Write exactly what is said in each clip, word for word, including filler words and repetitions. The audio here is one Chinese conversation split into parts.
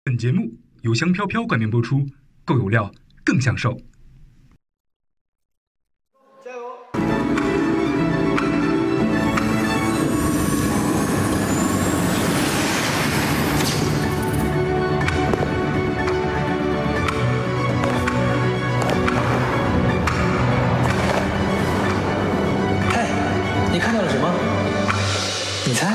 本节目由香飘飘冠名播出，够有料，更享受。 加油！ 嗨，你看到了什么？你猜？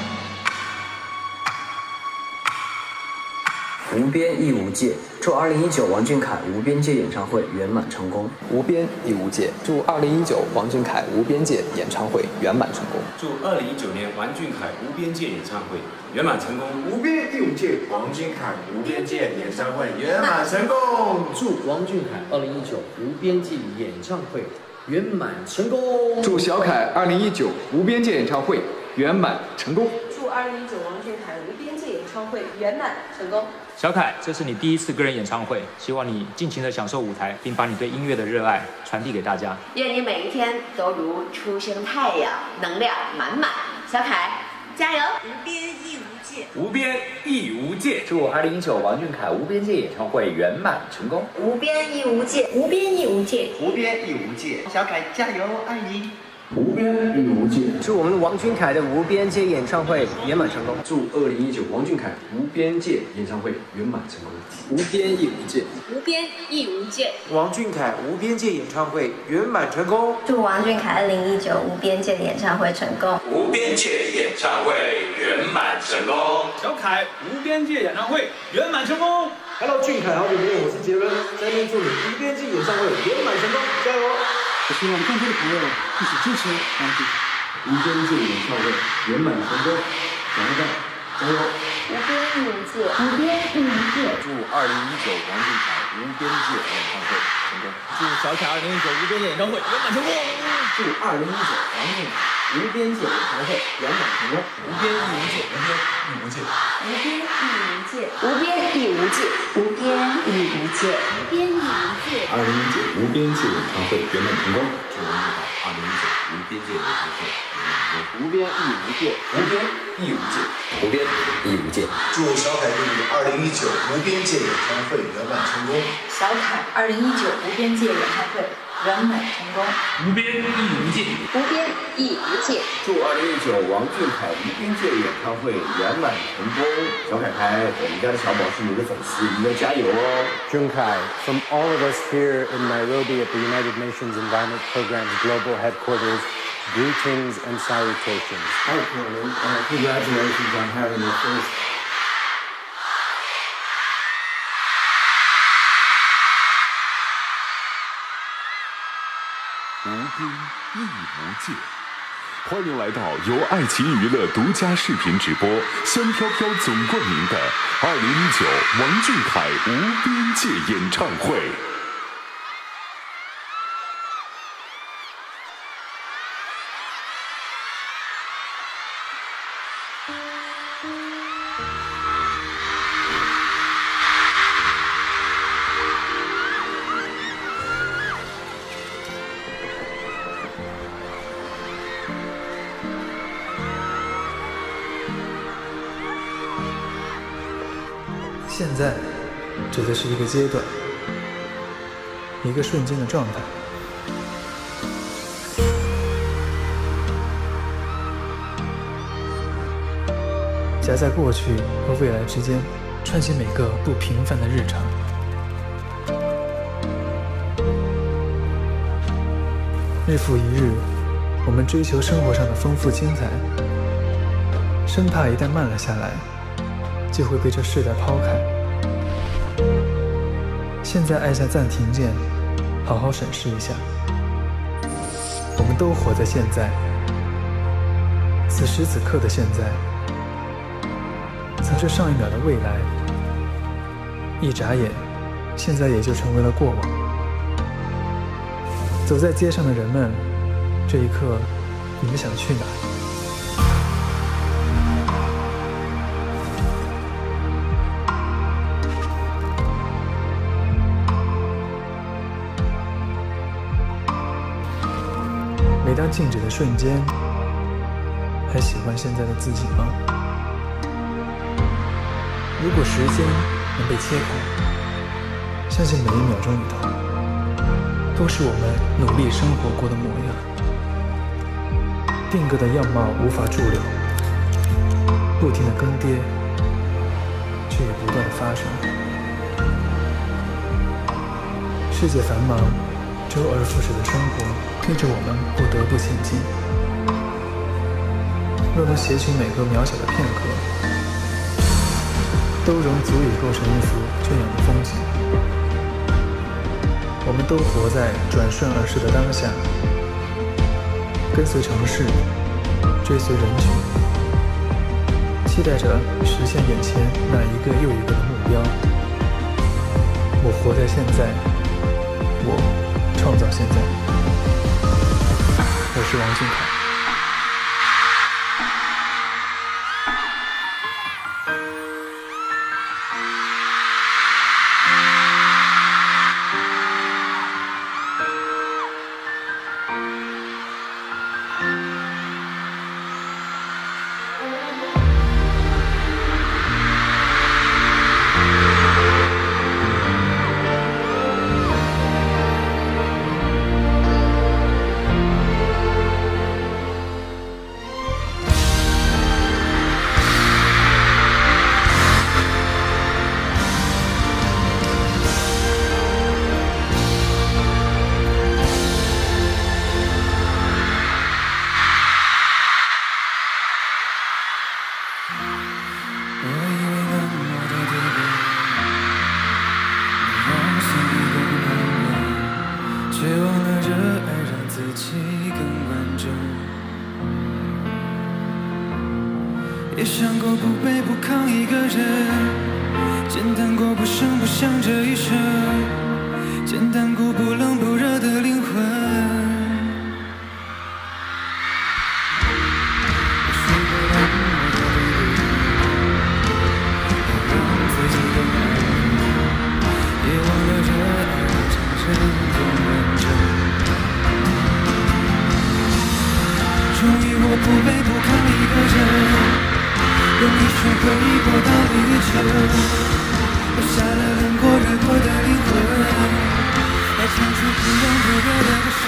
无边亦无界，祝二零一九王俊凯无边界演唱会圆满成功。 无边亦无界，祝二零一九王俊凯无边界演唱会圆满成功。 祝二零一九年王俊凯无边界演唱会圆满成功。 无边亦无界，王俊凯无边界演唱会圆满成功。 祝王俊凯二零一九无边界演唱会圆满成功。 祝小凯二零一九无边界演唱会圆满成功。 祝二零一九王俊凯无边界演唱会圆满成功。 小凯，这是你第一次个人演唱会，希望你尽情的享受舞台，并把你对音乐的热爱传递给大家。 愿你每一天都如初升太阳，能量满满。小凯，加油！无边亦无界， 无边亦无界。 祝二零一九王俊凯无边界演唱会圆满成功。 无边亦无界，无边亦无界， 无边亦无界。小凯加油，爱你！ 无边亦无界， 祝我们王俊凯的无边界演唱会圆满成功。 祝二零一九王俊凯无边界演唱会圆满成功。 无边亦无界， 无边亦无界， 王俊凯无边界演唱会圆满成功。 祝王俊凯二零一九无边界演唱会成功。 无边界演唱会圆满成功。 小凯无边界演唱会圆满成功。 Hello， 俊凯，好久不见，我是杰伦，在这边祝你无边界演唱会圆满成功，加油！ 我希望更多的朋友一起支持王俊凯无边界演唱会圆满成功，小伙伴加油！ 无边亦无界，无边亦无界。 祝二零一九王俊凯无边界演唱会成功。 祝小凯二零一九无边界演唱会圆满成功。 祝二零一九王俊凯无边界演唱会圆满成功。 无边亦无界，无边亦无界。 无边亦无界，无边亦无界，无边亦无界。 二零一九无边界演唱会圆满成功。祝王俊凯二零一九无边界演唱会无边亦无界， 无边亦无界， 无边亦无界。 祝小凯弟弟二零一九无边界演唱会圆满成功。 小凯二零一九无边界演唱会圆满成功。 无边亦无界， 无边亦无界。 祝二零一九王俊凯无边界演唱会圆满成功。小凯凯，我们家的小宝是你的粉丝，你要加油哦。 Junkai, from all of us here in Nairobi at the United Nations Environment Programme's global headquarters, greetings and salutations. Hi, Courtney. Uh, congratulations on having your first. 无边亦无界，欢迎来到由爱奇艺娱乐独家视频直播、香飘飘总冠名的二零一九王俊凯无边界演唱会。 现在指的是一个阶段，一个瞬间的状态。夹在过去和未来之间，串起每个不平凡的日常。日复一日，我们追求生活上的丰富精彩，生怕一旦慢了下来，就会被这世代抛开。现在按下暂停键，好好审视一下，我们都活在现在，此时此刻的现在，曾是上一秒的未来，一眨眼，现在也就成为了过往。走在街上的人们，这一刻，你们想去哪？每当静止的瞬间，还喜欢现在的自己吗？如果时间能被切开，相信每一秒钟里头都是我们努力生活过的模样。定格的样貌无法驻留，不停的更迭，却也不断的发生。世界繁忙，周而复始的生活逼着我们不得不前进。若能撷取每个渺小的片刻，都仍足以构成一幅隽永的风景。我们都活在转瞬而逝的当下，跟随城市，追随人群，期待着实现眼前那一个又一个的目标。我活在现在，我创造现在。我是王俊凯。 也想过不卑不亢一个人，简单过不声不响这一生，简单过不冷不热的灵魂。我说过让我的对比，让自己更安稳，也忘了这爱的真正更完整。终于我不卑不亢一个人，用一生回忆过到旅程，留下了冷过热过的灵魂，还唱出不冷不热的歌声。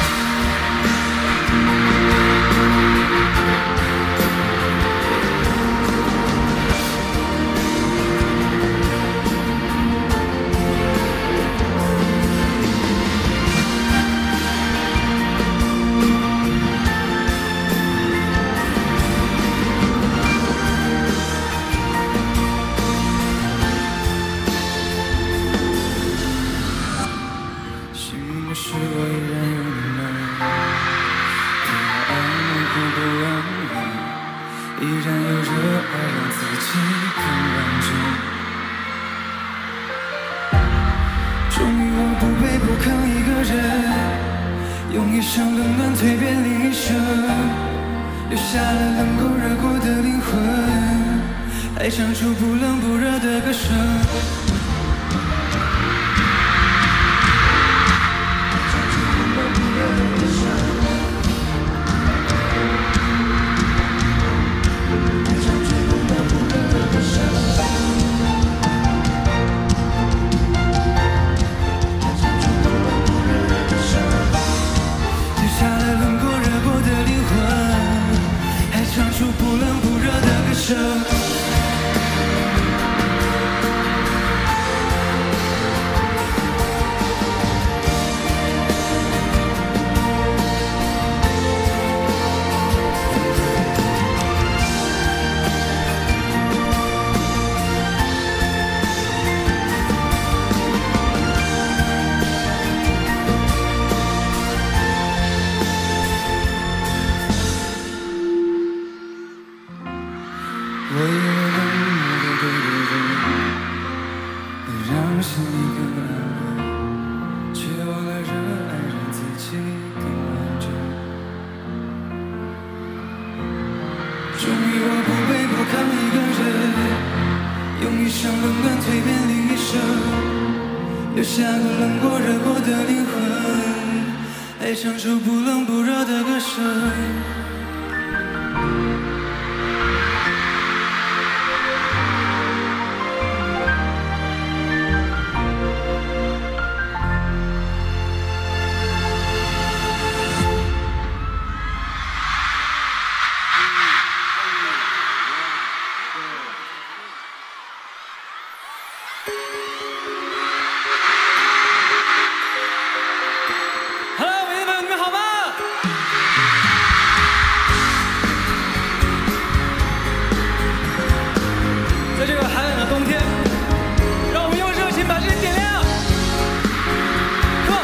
是我依然有你们，对我爱你不不让你，依然有热爱让自己更完整。终于我不卑不亢一个人，用一生冷暖蜕变另一生，留下了冷过热过的灵魂，还唱出不冷不热的歌声。不冷不热的歌声。我以为冷漠的对别人，能让心里更安稳，却忘了热爱让自己更完整。终于我不卑不亢一个人，用一生冷暖蜕变另一生，留下个冷过热过的灵魂，还唱出不冷不热的歌声。 Hello， 美女们，你们好吗？在这个寒冷的冬天，让我们用热情把这里点亮。Come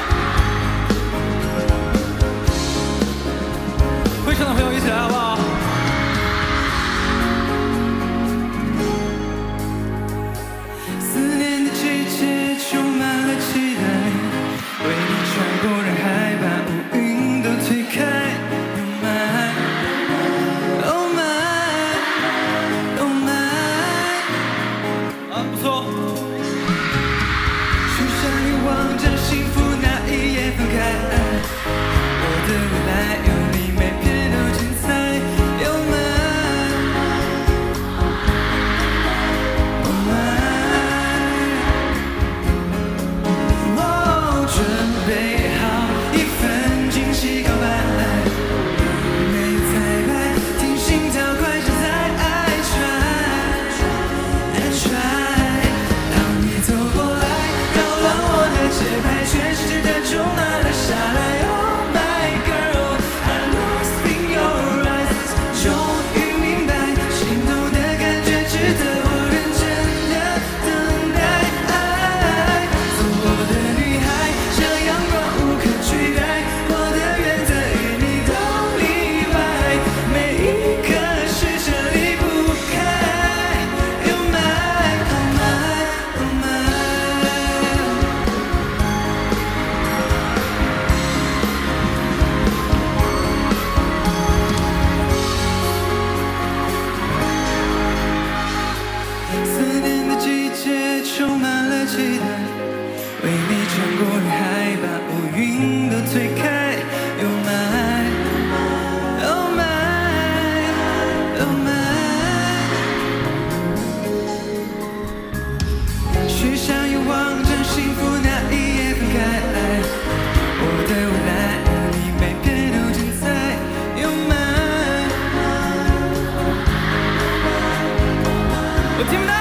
on， 会唱的朋友一起来好不好？思念的季节充满了期待，为你穿过人海，把乌云都推开。Oh my, oh my, oh my。啊，不错。许下愿望，将幸福那一夜分开。我的未来有你，每片都精彩。Oh my, oh my。我准备好一份惊喜告白，没有彩排，听心跳快是在爱try try。当你走过来，扰乱我的节拍，全世界的钟拿了下来。Oh my girl, I lost in your eyes， 终于明白，心动的感觉值得我认真的等待。做我的女孩，这阳光无可取代，我的原则与你都例外，每一刻是这离不开。Oh my, oh my, oh my。思念的季节充满了期待，为你穿过人海，把乌云都推开。Oh my, oh my, oh my。许下愿望，将幸福那一夜分开。我的未来有你，每片都精彩。Oh my， 我听不到。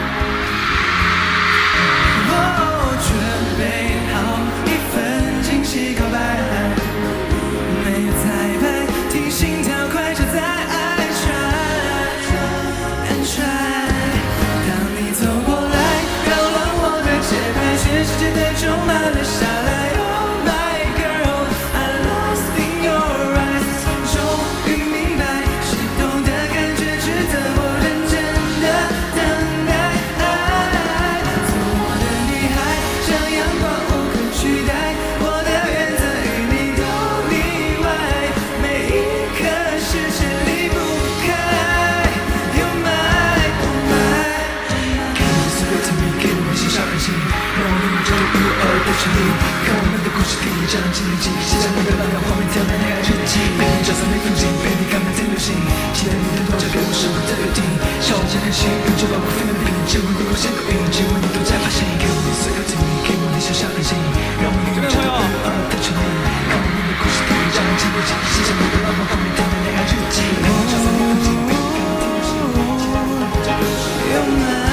我准备好一份惊喜告白，没有彩排，听心跳快车在爱try try。当你走过来，扰乱我的节拍，全世界的钟拿了下来。Oh my girl, I lost in your eyes， 终于明白，心动的感觉值得我认真的等待。做我的女孩，这阳光无可取代，我的原则与你都例外，每一刻是这离不开。Oh my, oh my。看我所有甜蜜，给我微笑任性，让我拥有这独一无二的权利。看我们的故事第一章经历记，写下你的浪漫画面，跳在恋爱日记。被你照在每风景，被你看满天流星。期待你能多交给我生活的约定，笑我真开心，永久保护飞的病。只问你我先口音，只问你独家发现。给我你所有甜蜜，给我你小小任性，让我拥有这独一无二的权利。看我们的故事第一章经历记，写下你的浪漫画面，跳在恋爱日记。被你照在每风景，被你看满天流星。Oh my。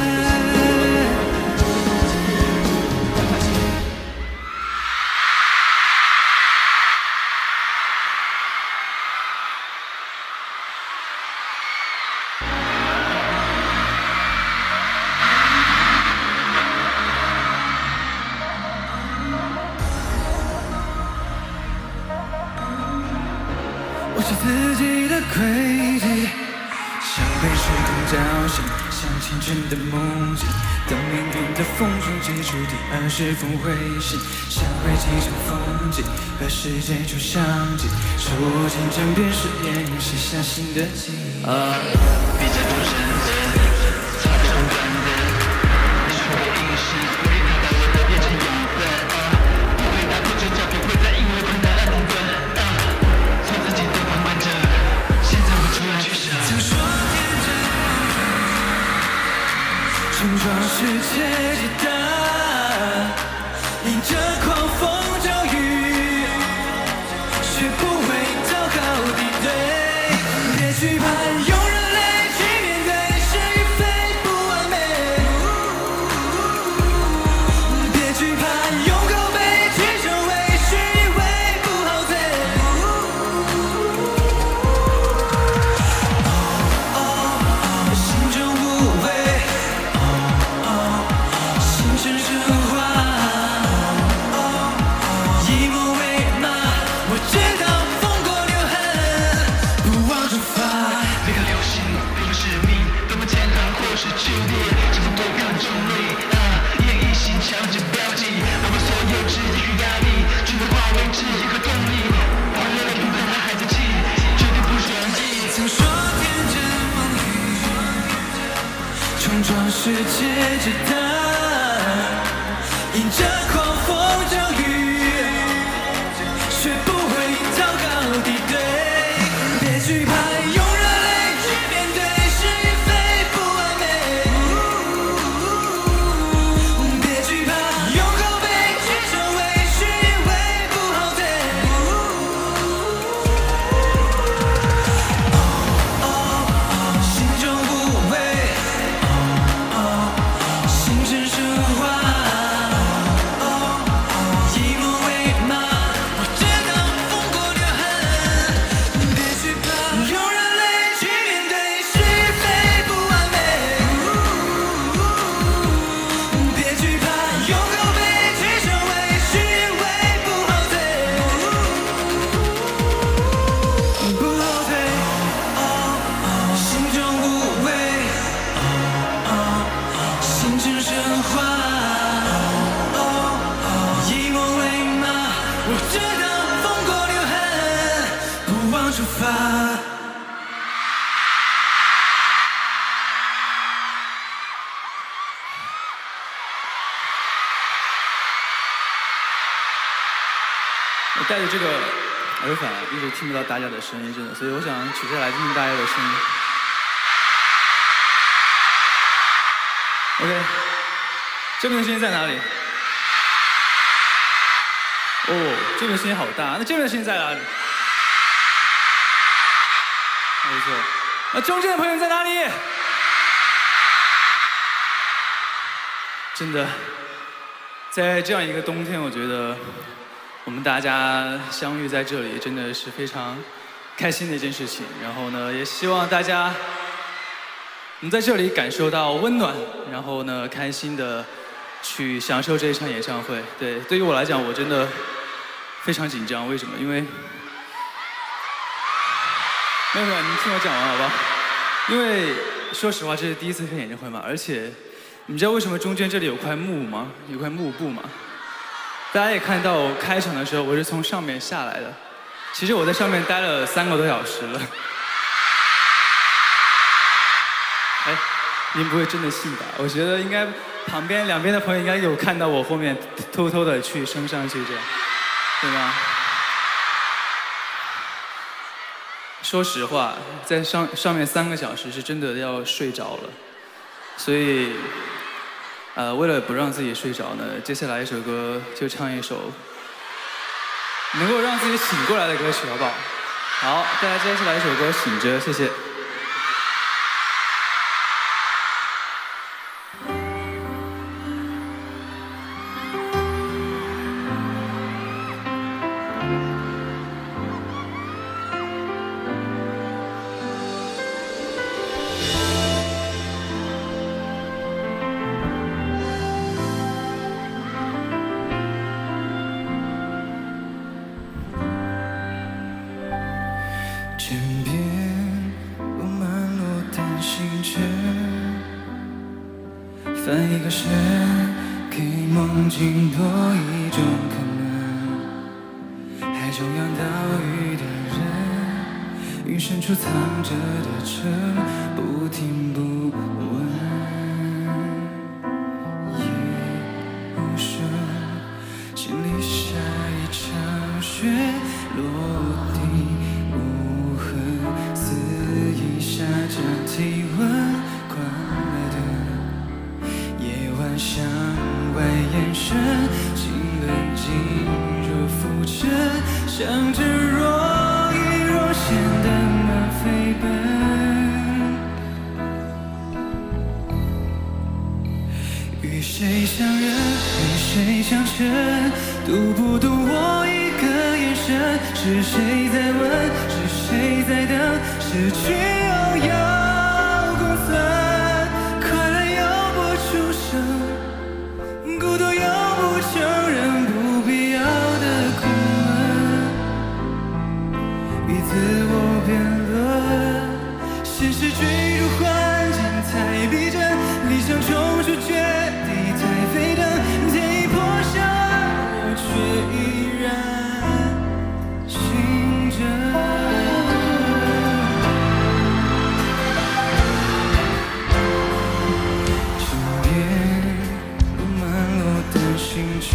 我是自己的轨迹，像被时空叫醒，像青春的梦境。当命运的风霜结出第二十封回信，像会几场风景和世界出相近。说进针便是眼影，写下新的记忆。啊，别再多认真，操纵感人，你是我的意识，为他把我的变成养分。不会打破这脚，不会再因为困难而停顿。做自己的旁观者，现在我出来取舍。曾说天真，冲撞世界极大，迎着狂风骤雨，学不会讨好敌对，别惧怕用人类去面对是与非不完美。 着它，迎着狂风骤雨，学不会祷告敌对。别惧怕，用热泪去面对是非不完美。别惧怕，用口碑去成为虚伪不后退。哦哦，心中无畏。哦哦，心神升华。哦哦，以梦为马，我知道风过留痕。别惧怕，用热泪去面对是非不完美。别惧怕，用口碑去成为虚伪不后退。不后退。哦哦，心中无畏。哦哦，心神升华。哦哦，以梦为马，我知道风过留痕，不忘出发。 我戴着这个耳返，一直听不到大家的声音，真的，所以我想取下来听听大家的声音。OK， 这边的声音在哪里？哦，这边的声音好大，那这边的声音在哪里？还不错。那中间的朋友在哪里？真的，在这样一个冬天，我觉得我们大家相遇在这里，真的是非常开心的一件事情。然后呢，也希望大家能在这里感受到温暖，然后呢，开心的去享受这一场演唱会。对，对于我来讲，我真的非常紧张。为什么？因为没有没有，你听我讲完好不好？因为说实话，这是第一次开演唱会嘛，而且你知道为什么中间这里有块幕吗？有块幕布吗？大家也看到，我开场的时候我是从上面下来的，其实我在上面待了三个多小时了。哎，您不会真的信吧？我觉得应该旁边两边的朋友应该有看到我后面偷偷的去升上去，这样，对吗？说实话，在上上面三个小时是真的要睡着了，所以，呃，为了不让自己睡着呢，接下来一首歌就唱一首能够让自己醒过来的歌曲，好不好？好，大家接下来一首歌《醒着》，谢谢。 枕边布满落单行卷，翻一个身，给梦境多一种可能。海中央岛屿的人，云深处藏着的车，不停不问。夜无声，心里下一场雪，落地无痕，肆意下降体温，关了灯。夜晚向外延伸，清冷进入浮沉，向着若隐若现的门飞奔。与谁相认，与谁相称，读不读我一个眼神？是谁在问？是谁在等？失去又要共存，快乐又不出声，孤独又不承认不必要的苦闷。与自我辩论，现实坠入幻境太逼真，理想冲出绝地太飞腾，天已破晓，我却依然醒着。 圈，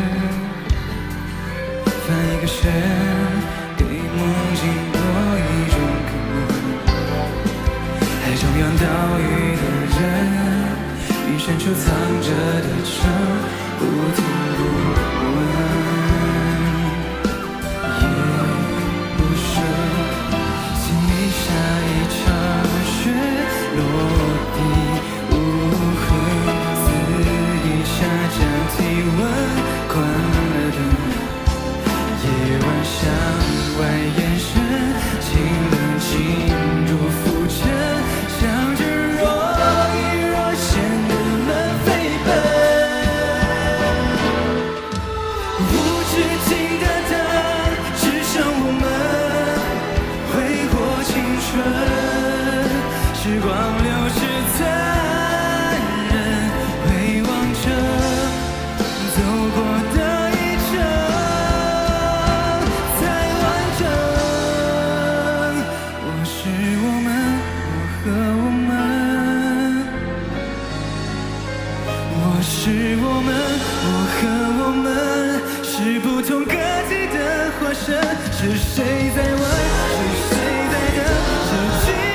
翻一个身，给梦境多一种可能。海中央岛屿的人，于深处藏着的城，不听不问。落地无痕，肆意下降体温，关了灯。夜晚向外延伸，清冷进入浮沉，向着若隐若现的门飞奔。无止境的等，只剩我们挥霍青春。时光流逝残忍，回望着走过的一程才完整。我是我们，我和我们，我是我们，我和我们，是不同个体的化身。是谁在问？是谁在等？是去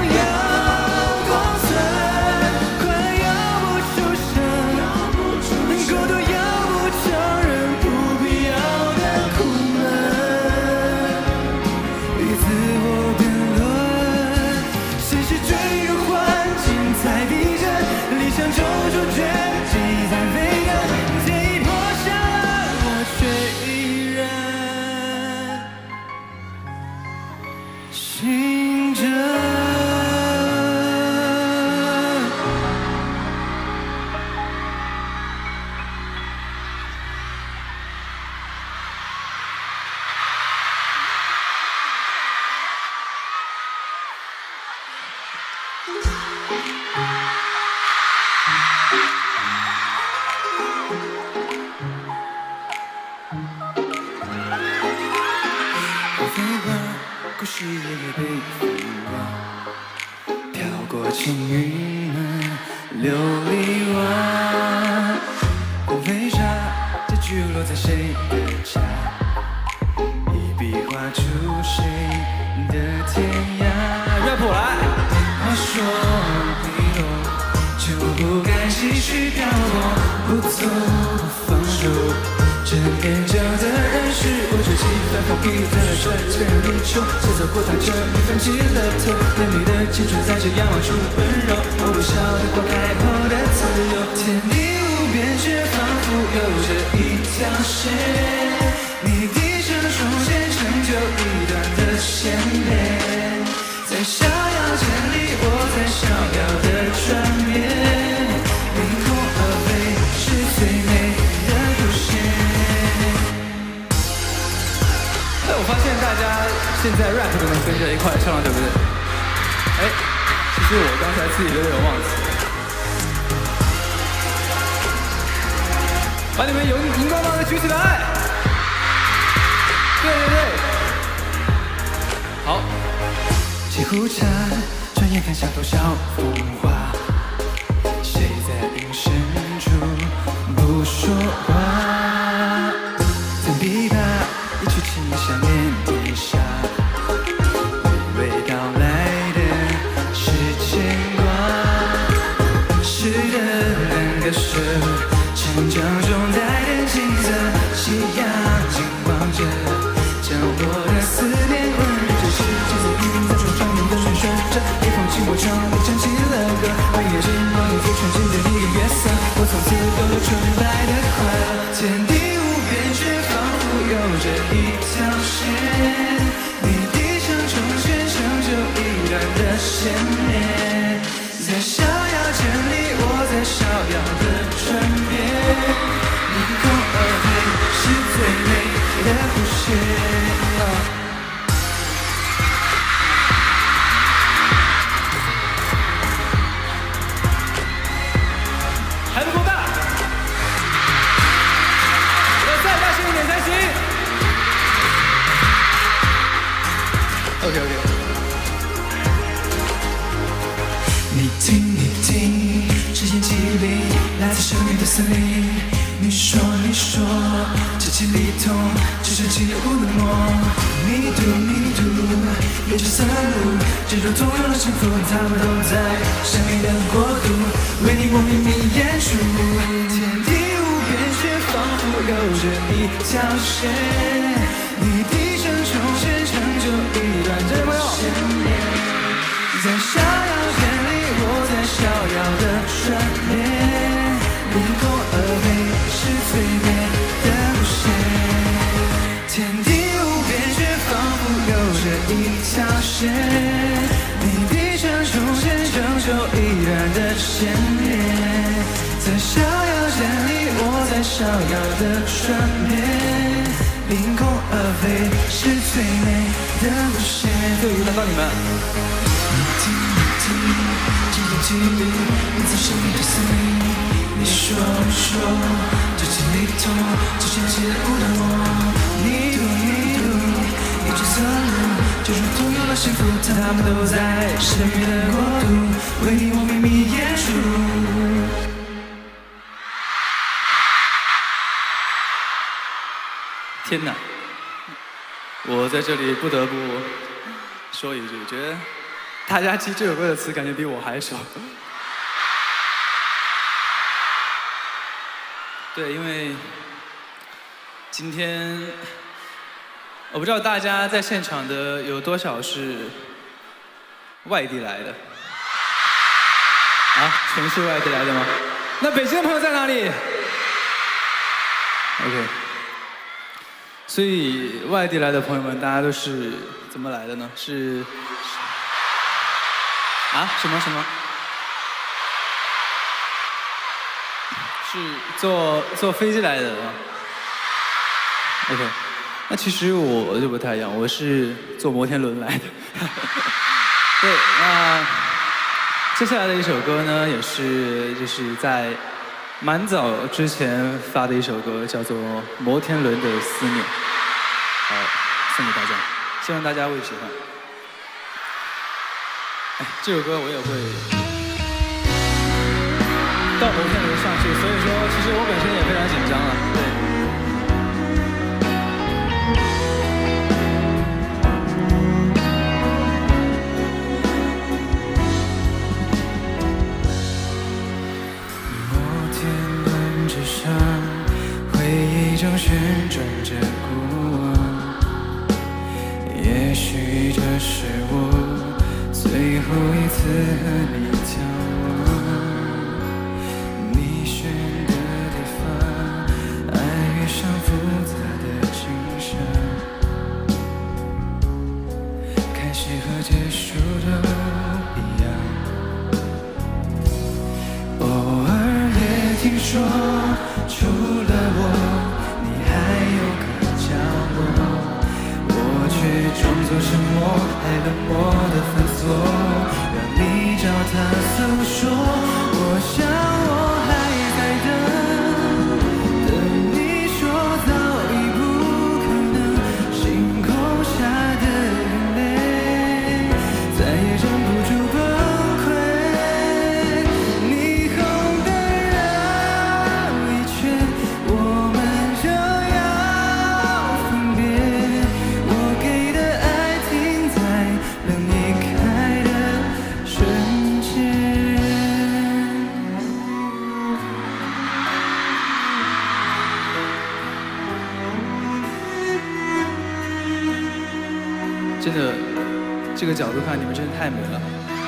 故事也被风光飘过青云们琉璃瓦，光飞沙结局落在谁的家，一笔画出谁的天涯。rap来，话说你懂，就不该继续漂泊，不走不放手。这年长的人是我这几番放屁在那转这样地球，谁走过它这一翻起了头，对你的青春在这样望出温柔，我不晓得花开后的自由，天地无边却仿佛有着一条线，你低声重现成就一段的牵连，在逍遥间里我在逍遥的转变，凌空而飞是最美的弧线。我发现大家现在 rap 都能跟着一块唱了，对不对？哎，其实我刚才自己有点忘记，把你们有荧光棒的举起来。对对对，好。沏壶茶，转眼看下多少风华，谁在云深处不说话？怎琵琶。一曲情想念天下，娓娓道来的是牵挂，是的两个手，成长中带点青涩，夕阳紧望着降落的思念，温热着世界在一定在床上面的旋转着，一封情我唱你唱起了歌，半夜间望你最纯净的一个月色，我从此都有纯白的快乐，天地无边却仿佛有着一条线，你低声重现成就一段的牵连，在逍遥间里我在逍遥的转变，凌空而飞是最美的弧线。还不够大，要再大声一点才行。OK OK。你听，你听，时间机灵，来自生命的森林。 你说你说，这气里头只剩起雾的梦。你读你读，沿着山路，进入同样的幸福，他们都在神秘的国度，为你我秘密演出。天地无边，却仿佛有着一条线，你的声重现成就一段的线连，在逍遥间里，我在逍遥的转变，凌空而飞是最美的弧线。天地无边，却仿佛有着一条线，你的声重现成就一段的线连，在逍遥间里，我在逍遥的转变，凌空而飞是最美的弧线。 最后一个单到你们。 记忆你在生命的森林，你说说，这气里头只剩起雾的我。你读你读，一直走路，就如同有了幸福，他们都在神秘的国度，为你我秘密演出。 天哪！我在这里不得不说一句，觉得大家记这首歌的词，感觉比我还熟。对，因为今天我不知道大家在现场的有多少是外地来的啊？全是外地来的吗？那北京的朋友在哪里 ？OK。所以外地来的朋友们，大家都是怎么来的呢？是啊？什么什么？是坐坐飞机来的吗 ？OK， 那其实我就不太一样，我是坐摩天轮来的。对，那接下来的一首歌呢，也是就是在蛮早之前发的一首歌，叫做《摩天轮的思念》。好，送给大家，希望大家会喜欢。哎，这首歌我也会到摩天轮上去，所以说其实我本身也非常紧张了。对。 摩天轮之上，回忆中旋转着过往，也许这是我最后一次和你交往。你选的地方，爱遇上复杂的景象，开始和结束都一样。偶尔也听说，除了我，你还有个角落。我却装作沉默，还冷漠的反锁，让你找他诉说。我想我还在等，等你说早已不可能，星空下的眼泪，再也忍不住崩溃。霓虹灯绕一圈，我们就要分别。我给的爱停在了你开的瞬间。 真的，这个角度看你们真的太美了。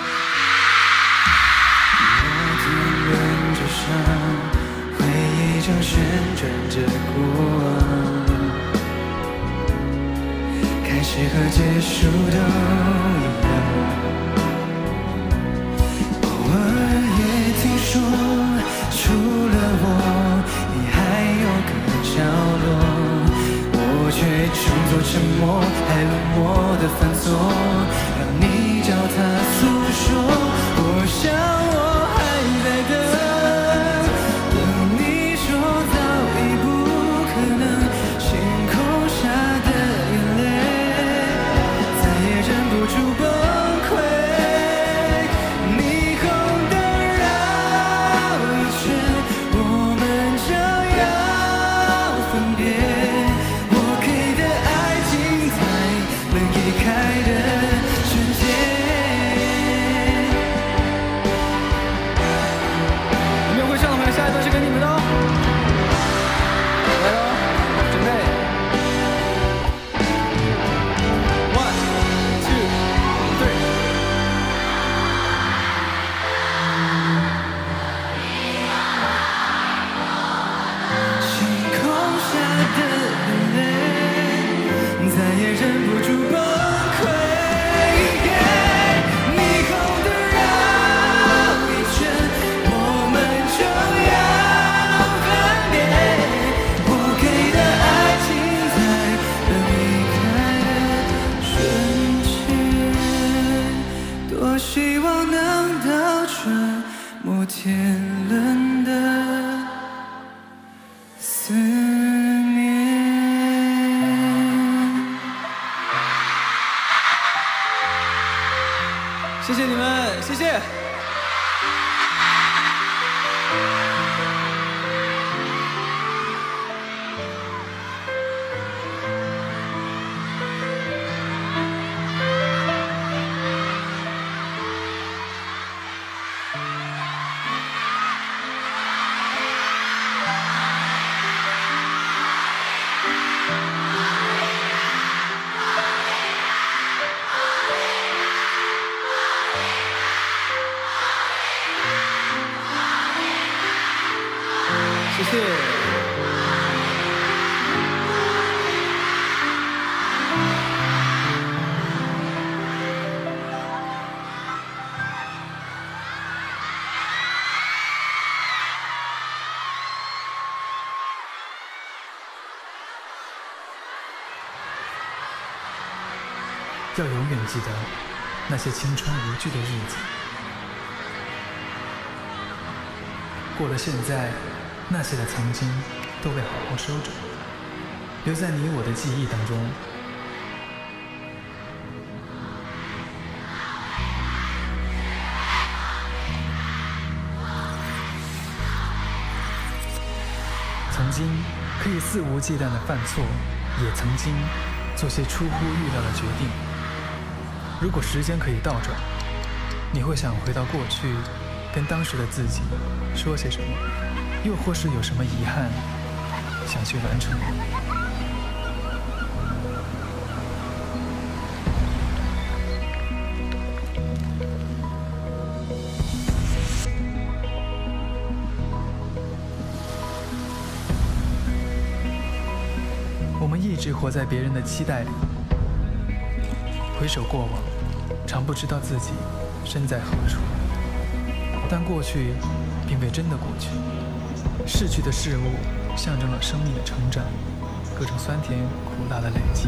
摩天轮之上，回忆中旋转着过往，开始和结束都一样。偶尔也听说，除了我，你还有个角落。我却装作沉默，还冷漠的反锁，让你找他诉说。我想我还在等，等你说早已不可能，星空下的眼泪，再也忍不住崩溃。霓虹灯绕一圈，我们就要忍不住崩溃。霓虹灯绕一圈，我们就要分别。我给的爱情在等离开的瞬间，多希望能倒转摩天轮的思念。谢谢你们，谢谢。谢谢。 要永远记得那些青春无惧的日子。过了现在，那些的曾经都被好好收着，留在你我的记忆当中。曾经可以肆无忌惮的犯错，也曾经做些出乎预料的决定。如果时间可以倒转，你会想回到过去，跟当时的自己说些什么？又或是有什么遗憾想去完成？我们一直活在别人的期待里，回首过往，常不知道自己身在何处。但过去并非真的过去，逝去的事物象征了生命的成长，各种酸甜苦辣的累积。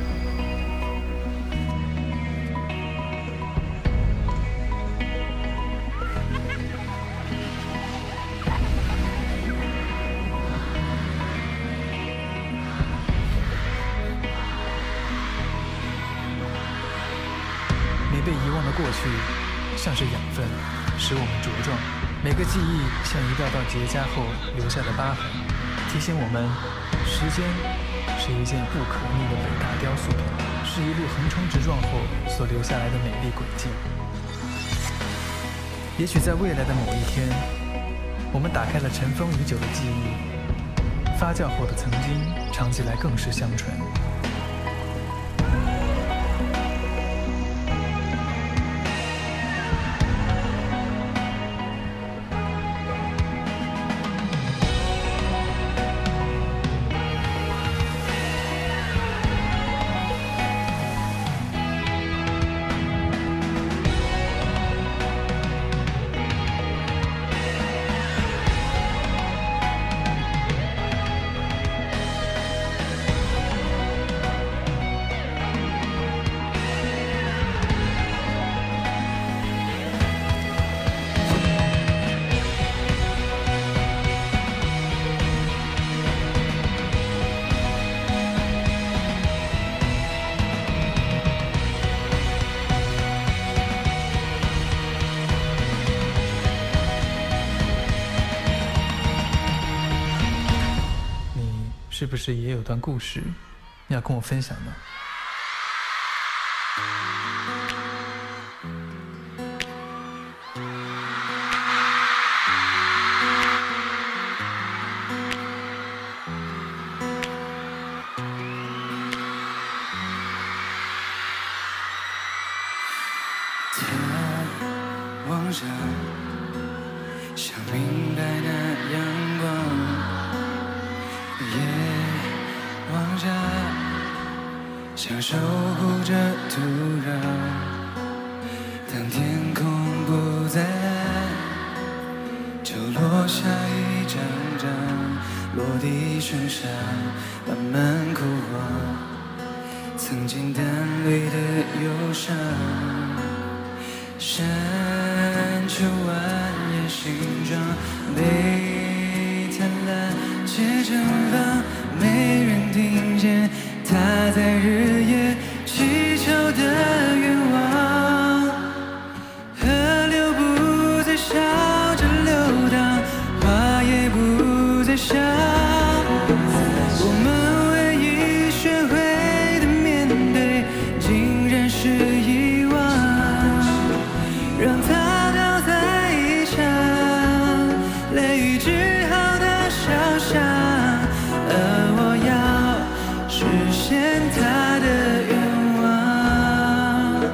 没被遗忘的过去像是养分，使我们茁壮。每个记忆像一道道结痂后留下的疤痕，提醒我们，时间是一件不可逆的伟大雕塑品，是一路横冲直撞后所留下来的美丽轨迹。也许在未来的某一天，我们打开了尘封已久的记忆，发酵后的曾经尝起来更是香醇。是不是也有段故事要跟我分享呢？ 他望着，想明白那阳光。也望着， 想守护着土壤。当天空不再蓝，就落下一张张落地声响，慢慢枯黄。曾经淡绿的忧伤，山丘蜿蜒形状被贪婪结成浪，没人听见他在日夜祈求的愿望。河流不再笑着流淌，花也不再香，我们唯一学会的面对竟然是遗忘，让它掉在一场雷雨之后的小巷，而我要实现他的愿望。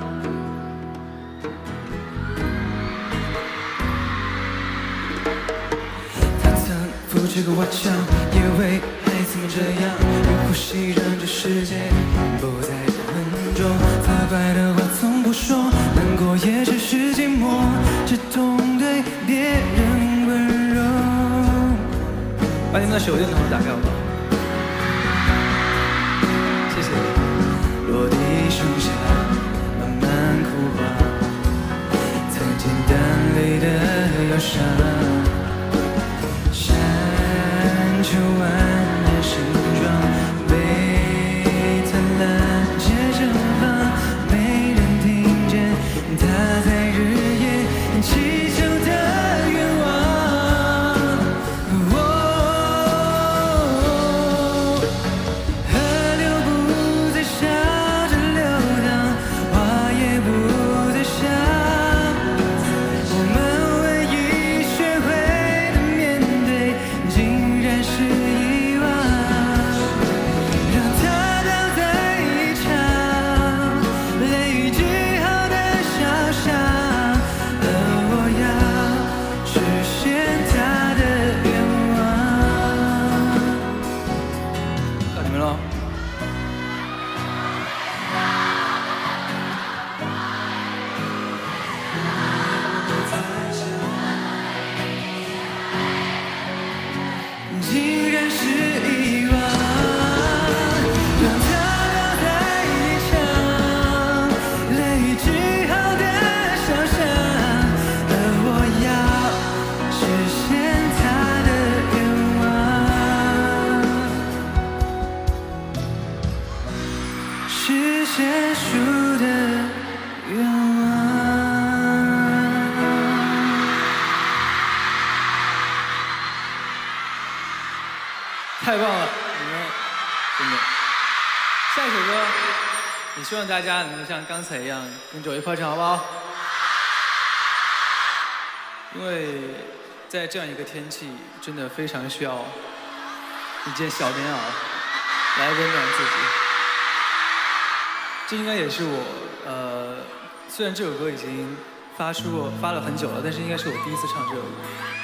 他曾扶持过我墙，也为孩子们这样，用呼吸让这世界不再沉重。责怪的话从不说，难过也只是寂寞，只懂对别人温柔。把你们的手电筒打开好不好？谢谢。落地声响，慢慢枯黄，曾经淡绿的忧伤，山丘蜿蜒形状被贪婪结成浪，没人听见他在日夜祈求的愿望。河流不再笑着流淌，花也不再香，我们唯一学会的面对竟然是遗忘，让它掉在一场雷雨之后的小巷，而我要实现他的愿望。到你们喽！竟然是遗忘，让它掉在一场雷雨之后的小巷，而我要实现他的愿望，实现树的愿望。太棒了，你们真的。下一首歌，也希望大家能像刚才一样跟着我一块唱，好不好？因为在这样一个天气，真的非常需要一件小棉袄来温暖自己。这应该也是我，呃，虽然这首歌已经发出过发了很久了，但是应该是我第一次唱这首歌。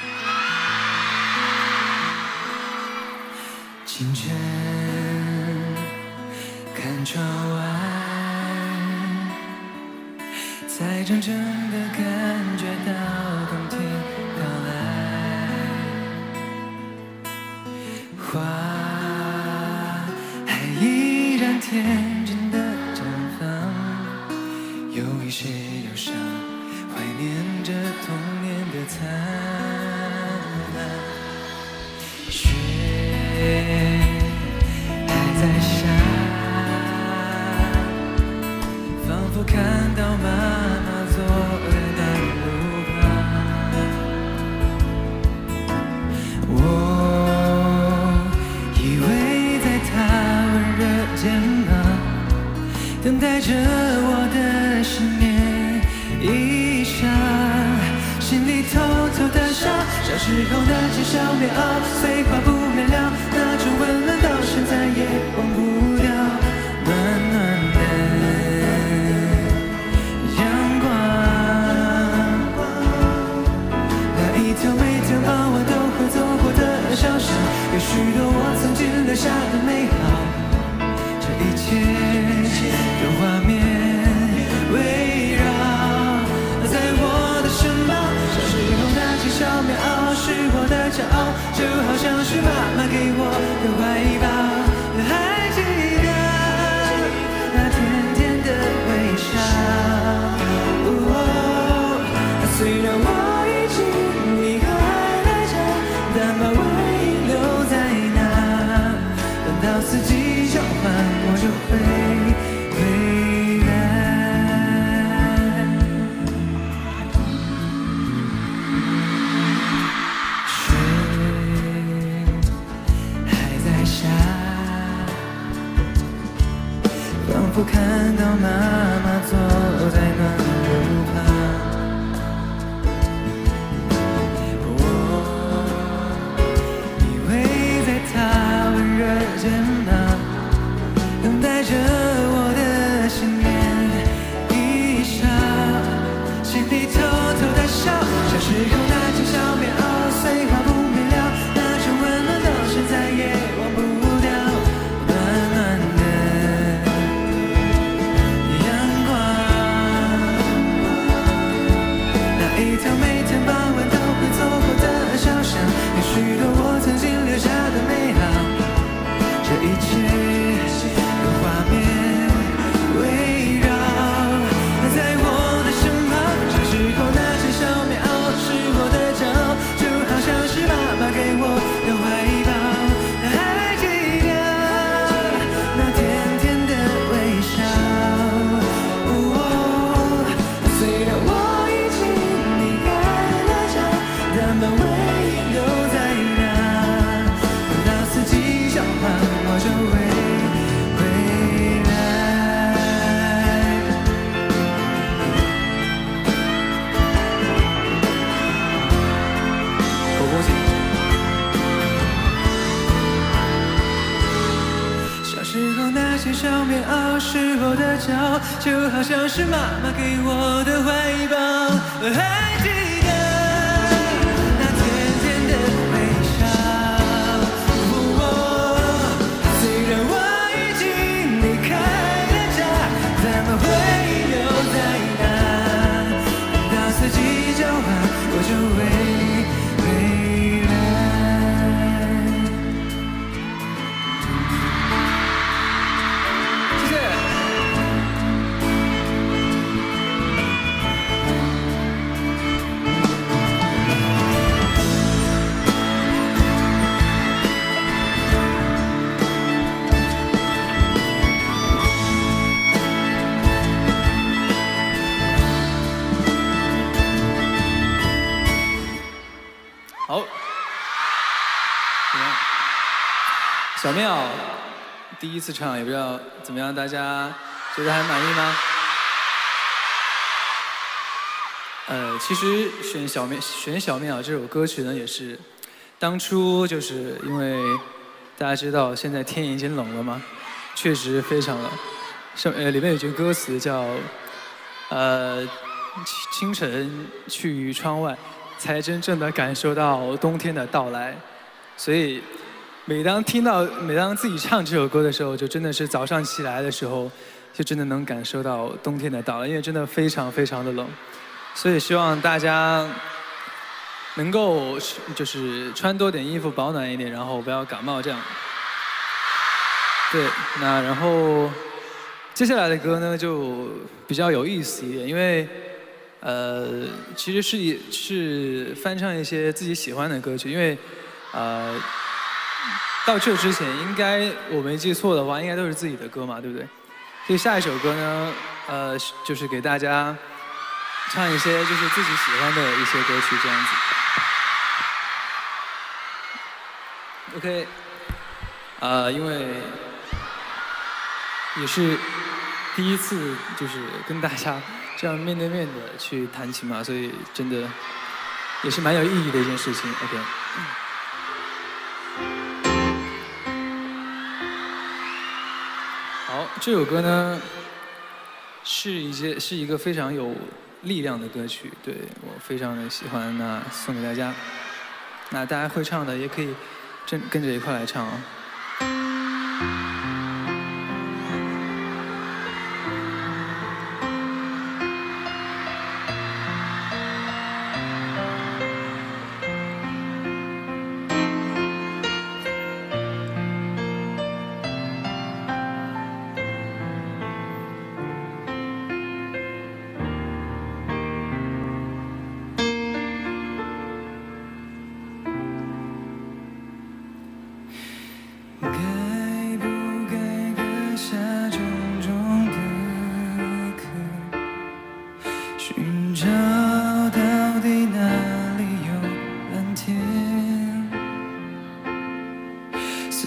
清晨看窗外，才真正的感觉到冬天到来，花还依然天真的绽放，有一些忧伤，怀念着童年的灿烂。雪还在下，仿佛看到妈妈坐在大路旁。我依偎在她温热肩膀，等待着我的思念一响，心里偷偷的想，小时候那件小棉袄，碎花布面料，那种温暖到现在也忘不掉，暖暖的阳光，那一条每天傍晚都会走过的小巷，有许多我曾经留下的美好，这一切像是妈妈给我的怀抱。还记得那甜甜的微笑。哦，虽然我已经离开了家，但把回忆留在那。等到四季交换，我就会回来。水还在下，仿佛看到妈妈坐在暖炉旁。他温热肩膀，等待着我的信念。一笑，心里偷偷的笑，小时候那件小棉袄，碎花不没了，那种温暖到现在也忘不掉。暖暖的阳光，那一条每天傍晚都会走过的小巷，有许多我曾经留下的美好。这一切的画面围绕在我的身旁，小时候那件小棉袄是我的骄傲，就好像是妈妈给我的怀抱。还记得那甜甜的微笑。哦，虽然我已经离开了家，但把回忆留在那。等到四季交换，我就会回来。我恭喜。小时候那件小棉袄是我的骄傲，就好像是妈妈给我的怀抱。还记得那甜甜的微笑。四季交换，我就会回来。谢谢。好，怎么样？小妙第一次唱，也不知道怎么样，大家觉得还满意吗？呃，其实选小妙选小妙这首歌曲呢，也是当初就是因为大家知道现在天已经冷了嘛，确实非常冷。上呃里面有句歌词叫呃清晨去于窗外，才真正的感受到冬天的到来。所以每当听到每当自己唱这首歌的时候，就真的是早上起来的时候，就真的能感受到冬天的到来，因为真的非常非常的冷。所以希望大家能够就是穿多点衣服，保暖一点，然后不要感冒这样。对，那然后接下来的歌呢就比较有意思一点，因为呃其实是是翻唱一些自己喜欢的歌曲，因为呃到这之前应该我没记错的话，应该都是自己的歌嘛，对不对？所以下一首歌呢，呃就是给大家唱一些就是自己喜欢的一些歌曲这样子。OK， 呃，因为也是第一次就是跟大家这样面对面的去弹琴嘛，所以真的也是蛮有意义的一件事情。OK。好，这首歌呢是一些是一个非常有力量的歌曲，对我非常的喜欢，那送给大家。那大家会唱的也可以跟跟着一块来唱啊。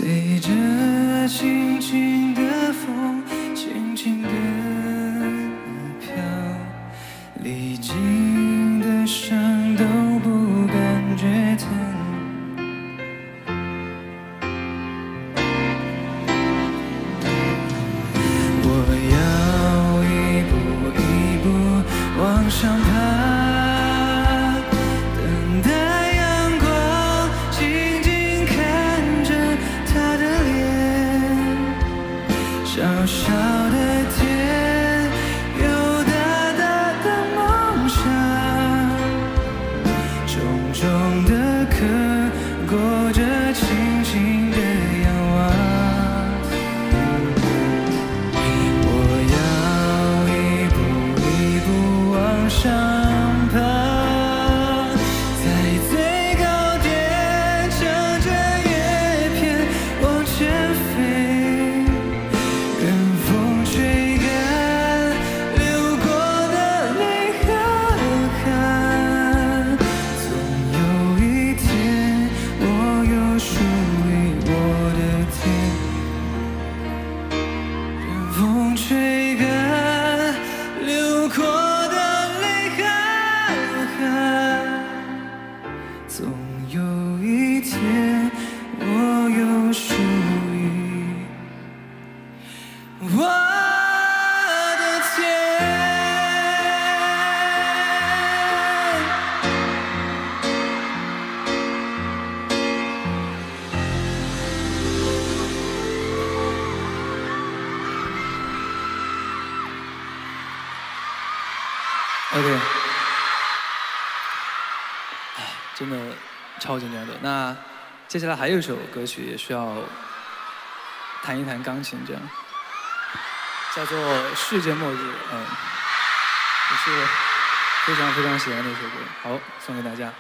随着轻轻的风，轻轻的飘，历经的伤都不感觉疼。我要一步一步往上爬，等待阳光，静静看着他的脸，小小的天，有大大的梦想，重重的壳裹着轻轻的仰望。我要一步一步往上爬，在最高点乘着叶片往前飞，任风吹干流过的泪和汗，总有一天我有属于我的天。任风吹干流过的泪和汗，总有一天我有属于我的天。OK， 哎，真的超紧张的。那接下来还有一首歌曲也需要弹一弹钢琴，这样叫做《世界末日》，嗯，也是非常非常喜欢的一首歌。好，送给大家。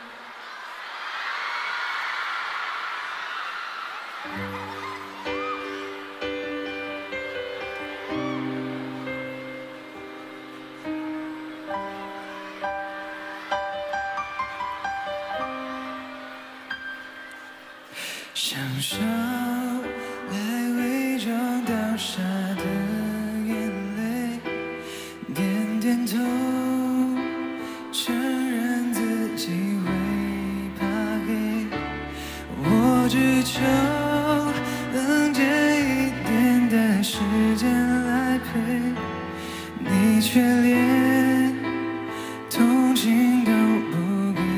想笑来伪装倒下的眼泪，点点头，承认自己会怕黑。我只求能借一点的时间来陪你，却连同情都不给。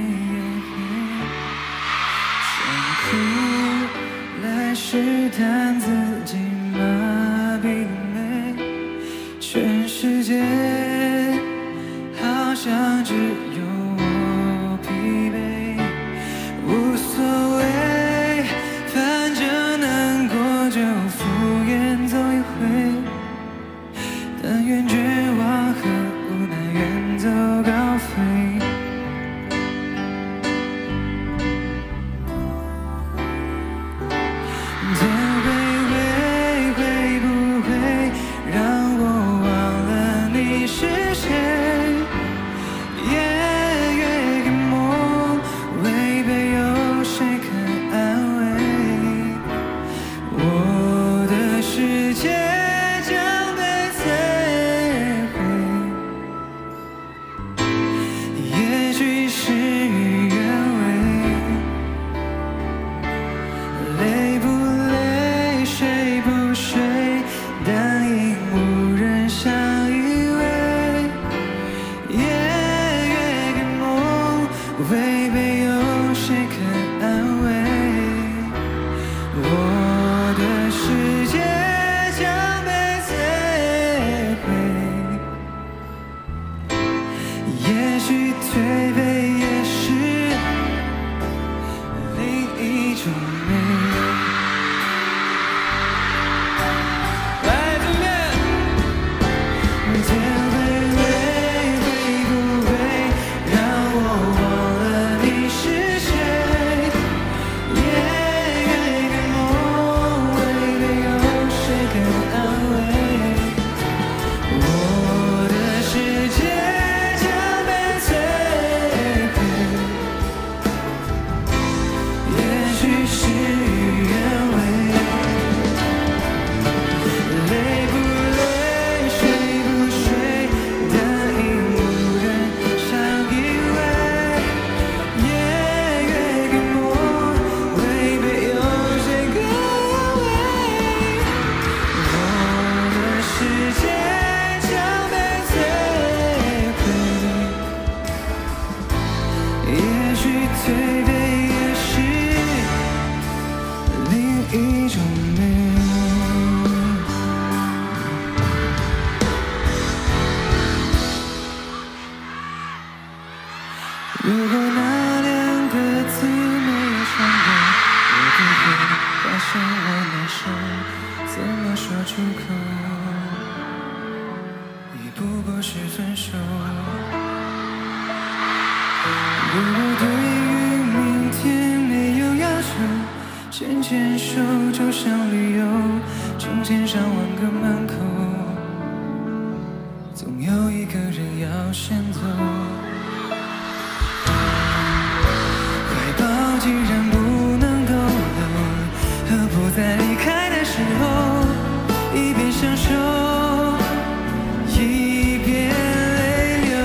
来试探自己麻痹美，全世界好像只有我疲惫，无所谓，反正难过就敷衍走一回，但愿绝望和无奈远走高飞。天会会会不会让我忘了你是谁？夜月跟梦违背，有谁肯安慰？我的世界将被摧毁，也许事与愿违。累不累，睡不睡，但因无人相依偎。夜月跟梦违背，有谁肯安慰？我的世界将被摧毁，也许颓废也是另一种美。来，对面。 一种美。如果那两个字没有穿过，我不会发现我难受，怎么说出口？也不过是分手。如果对于明天没有要求，牵牵手就像旅游，成千上万个门口，总有一个人要先走。既然不能逗留，何不在离开的时候，一边享受，一边泪流。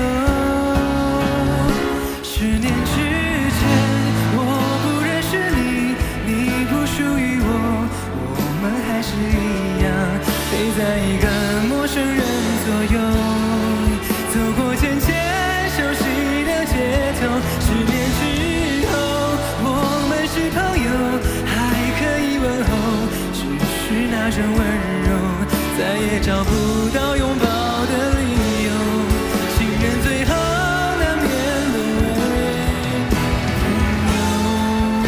十年之前，我不认识你，你不属于我，我们还是一样，陪在一个陌生人左右，走过渐渐熟悉的街头。十年之朋友还可以问候，只是那种温柔再也找不到拥抱的理由。情人最后难免沦为朋友。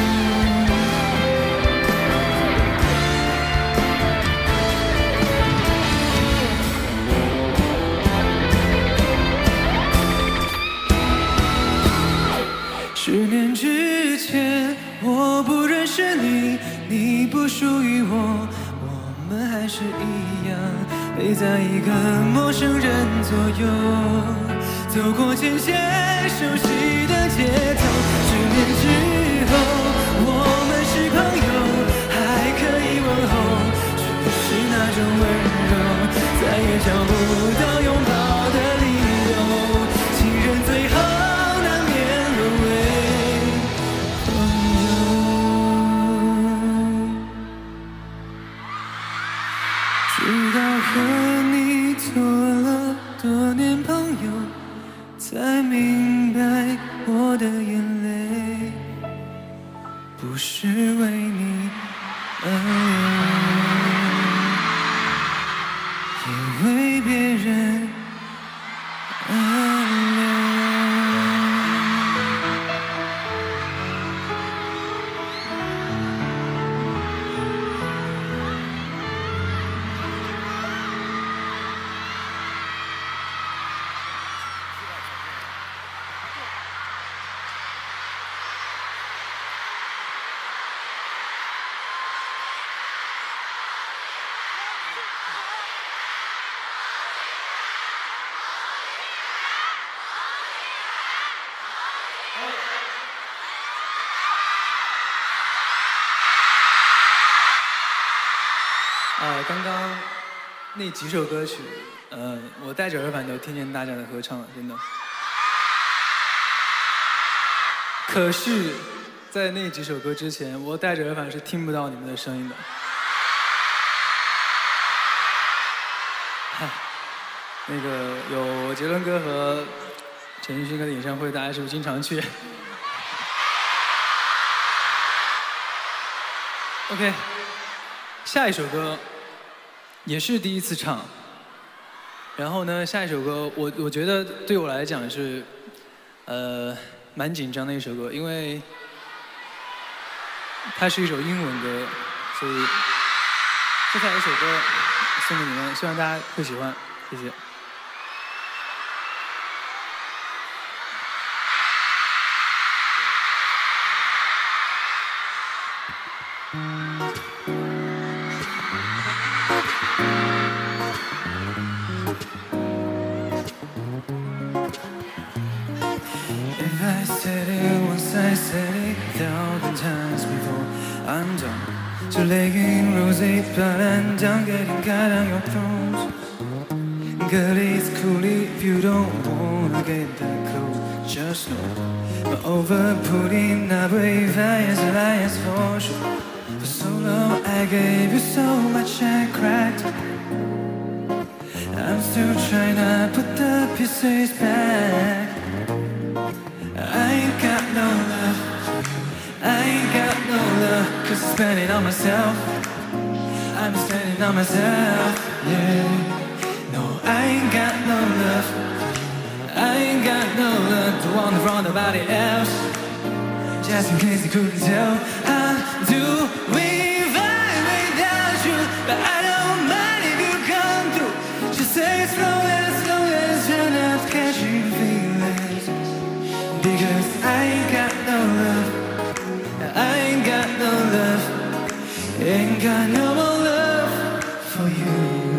十年之前我不认识你，你不属于我，我们还是一样，陪在一个陌生人左右，走过渐渐熟悉的街头。十年之后，我们是朋友，还可以问候，只是那种温柔再也找不到拥抱的理由。情人最后难免沦为直到和你做了多年朋友，才明白我的眼泪不是为你而流，也为别人而流。 啊，刚刚那几首歌曲，呃，我戴着耳返都听见大家的合唱了，真的。可是，在那几首歌之前，我戴着耳返是听不到你们的声音的。嗨，那个有杰伦哥和陈奕迅哥的演唱会，大家是不是经常去 ？OK， 下一首歌。也是第一次唱，然后呢，下一首歌我我觉得对我来讲是，呃，蛮紧张的一首歌，因为它是一首英文歌，所以接下来一首歌送给你们，希望大家会喜欢，谢谢。 I said it a thousand times before. I'm done to laying rosy blood and down, getting cut on your throat. Girl, it's cool if you don't wanna get that close. Just know my over-putting I brave as a lion's for sure. For so long I gave you so much I cracked. I'm still trying to put the pieces back. I ain't got no love, I ain't got no love, 'cause spending on myself. I'm spending on myself, yeah. No, I ain't got no love. I ain't got no love to want from nobody else. Just in case you couldn't tell, I do revive without you, but I don't mind if you come through. Just say as long as, as long as you're not catching feelings. Because I ain't got no love. I ain't got no love. Ain't got no more love for you.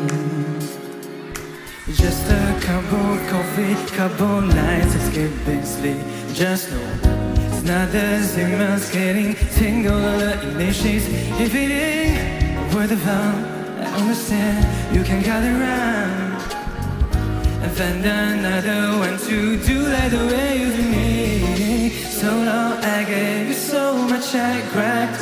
Just a couple coffee, couple nights of skipping sleep. Just know it's not the same as getting singular in the sheets. If it ain't worth the fun, I understand you can gather around and find another one to do like the way you do me. So long I gave you so much I cracked.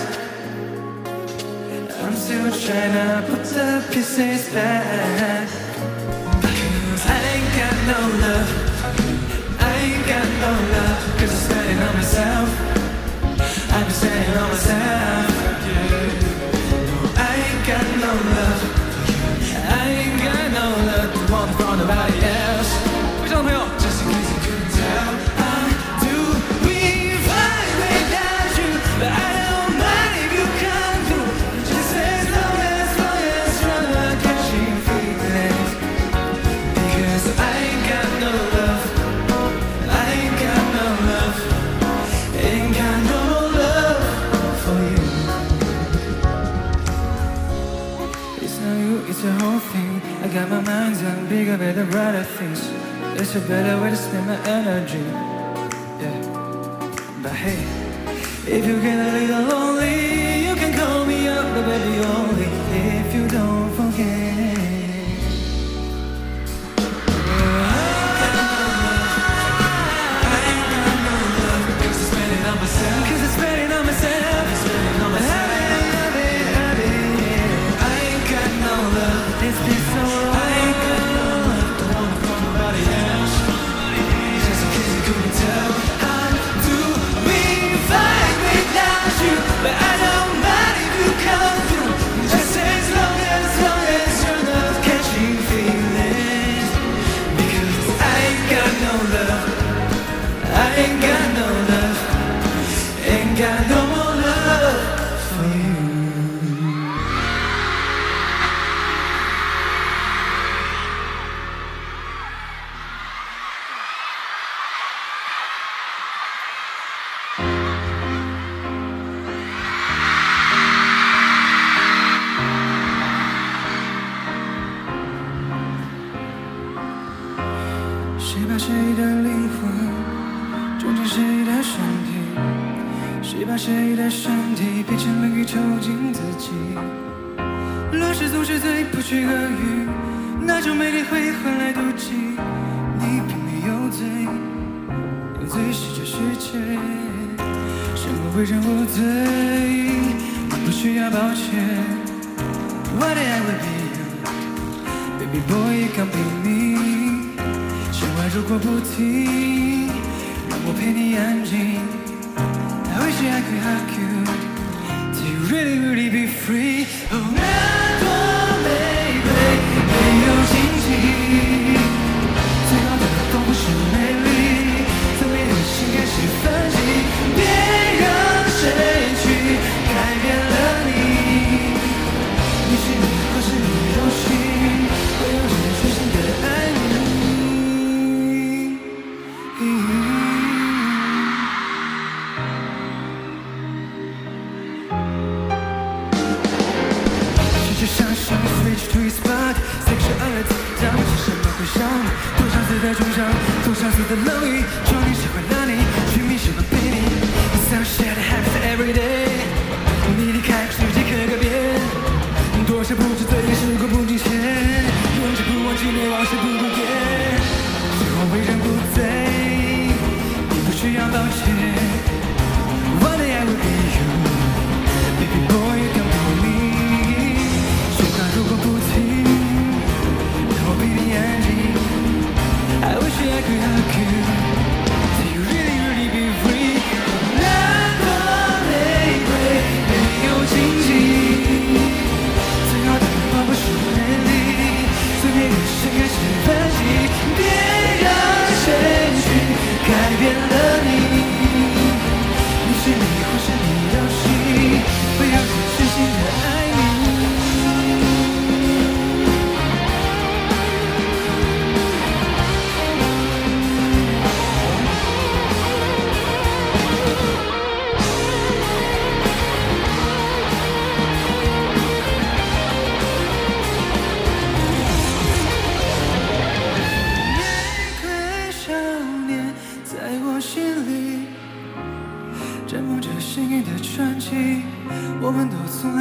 I'm still trying to put the pieces back. Cause I ain't got no love. I ain't got no love. Cause I'm spending on myself. I'm spending on myself, yeah. No, I ain't got no love. I ain't got no love to want from nobody else. 各位小朋友 Just in case you couldn't tell, I do revive without you, but I don't mind if you come through. Just as long as, long as you're not catching feelings. Because I ain't got no love. I ain't got no love. Ain't got no love for you. It's not you, it's the whole thing. I got my mind on bigger, better, brighter things. There's a better way to spend my energy, yeah. But hey, if you get a little lonely, you can call me up, but baby, only if you don't forget. I ain't got no love, cause I'm spending on myself. Cause I'm spending on myself. I'm spending on myself. I ain't, I ain't, I ain't got no love. It's been so long. I ain't got no love to want from nobody else. Just in case you couldn't tell, I do revive without you, but I don't mind if you come through. Just as long as, long as you're not catching feelings. Because I ain't got no love. I ain't got no love. Ain't got no more love for you.谁把谁的灵魂装进谁的身体？谁把谁的身体变成了宇宙镜自己？乱世总是最不期而遇，那种美丽会换来妒忌。你并没有罪，有罪是这世界。生而为人无罪，你不需要抱歉。One day I will be you, baby boy you can't be me。生活如果不停，让我陪你安静。I wish I could hug you, do you really really be free? Oh， 那朵玫瑰没有荆棘，最好的都不是美丽，最美的心开始反击，别让谁去改变了你。你是你，或是你都行，我用尽全心的爱你。世界上是 switch to a spot， sexuality 让我是什么会伤？多少次的重伤，多少次的冷雨，说你喜欢哪里，拼命喜欢陪你。Some shit happens every day， 你离开世界可改变，多少不知罪时过不境迁，永志不忘纪念，往事不顾念。最后为人不罪，你不需要道歉。One day I will be you, baby boy you can be me。说话如果不停，让我陪你安静。I wish I could hug you, do you really really be free？ 那朵玫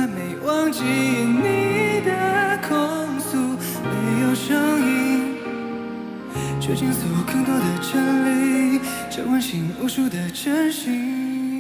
没忘记你的控诉，没有声音，却倾诉更多的真理，这唤醒无数的真心。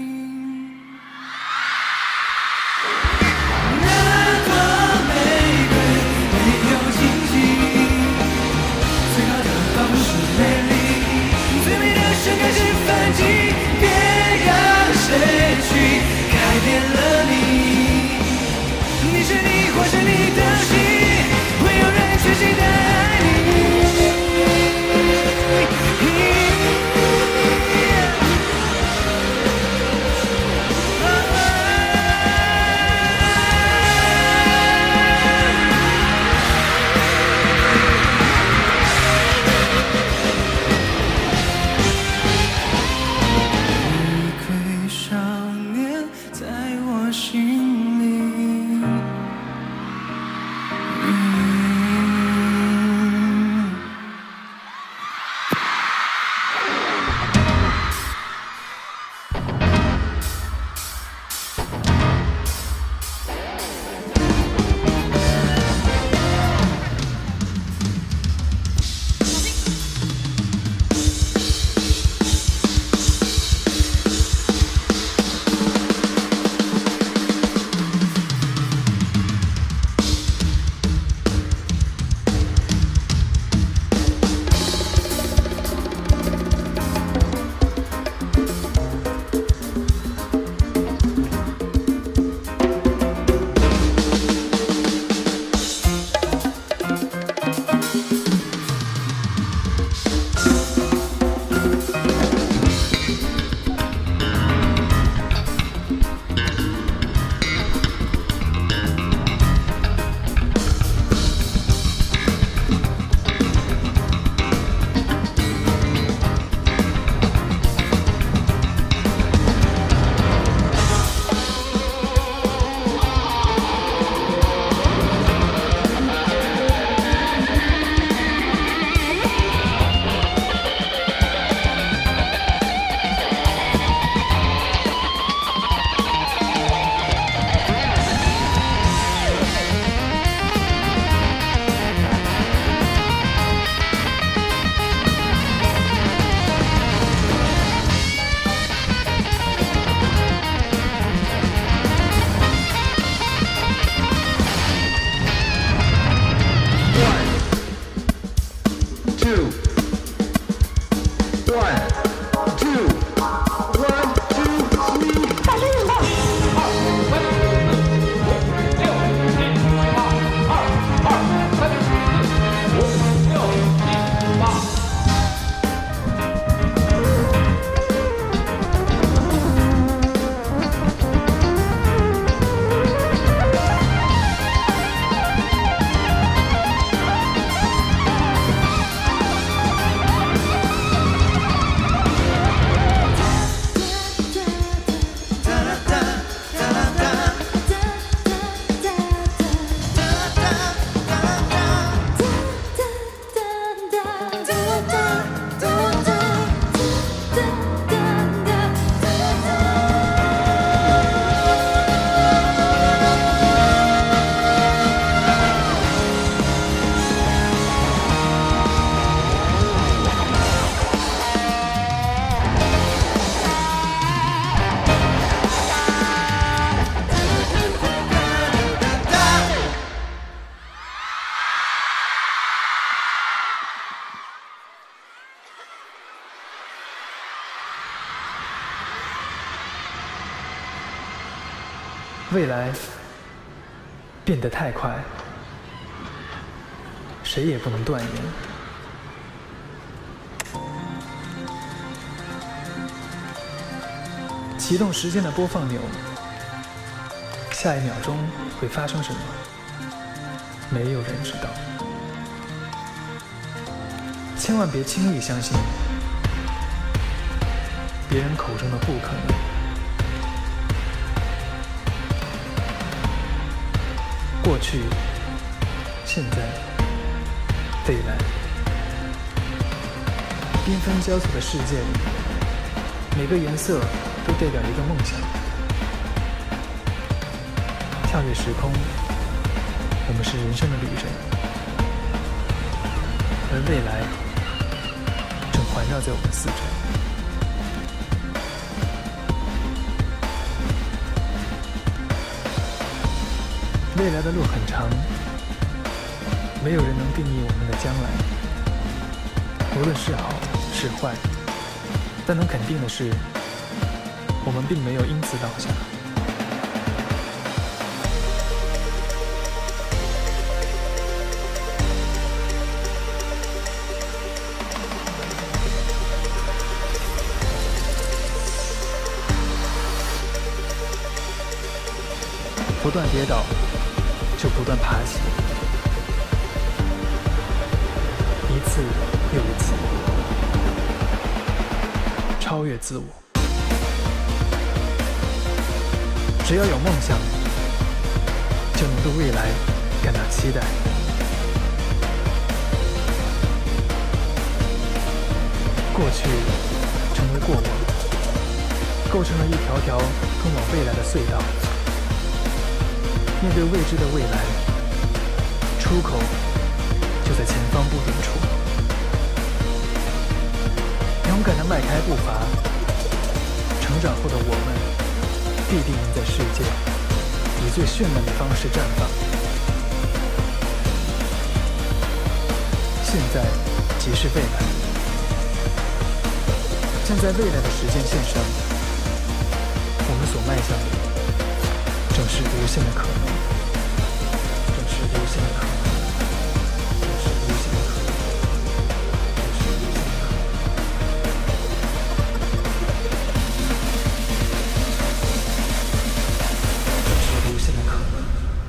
未来变得太快，谁也不能断言。启动时间的播放钮，下一秒钟会发生什么？没有人知道。千万别轻易相信别人口中的不可能。过去、现在、未来，缤纷交错的世界里，每个颜色都代表一个梦想。 跳跃时空，我们是人生的旅人，而未来正环绕在我们四周。未来的路很长，没有人能定义我们的将来，无论是好是坏，但能肯定的是，我们并没有因此倒下。不断跌倒，就不断爬起，一次又一次，超越自我。只要有梦想，就能对未来感到期待。过去成为过往，构成了一条条通往未来的隧道。面对未知的未来，出口就在前方不远处。勇敢地迈开步伐，成长后的我们必定能在世界以最绚烂的方式绽放。现在即是未来，站在未来的时间线上，我们所迈向的正是无限的可能。无限的可能，这是无限的可能，这是无限的可能，这是无限的可能，这是无限的可能。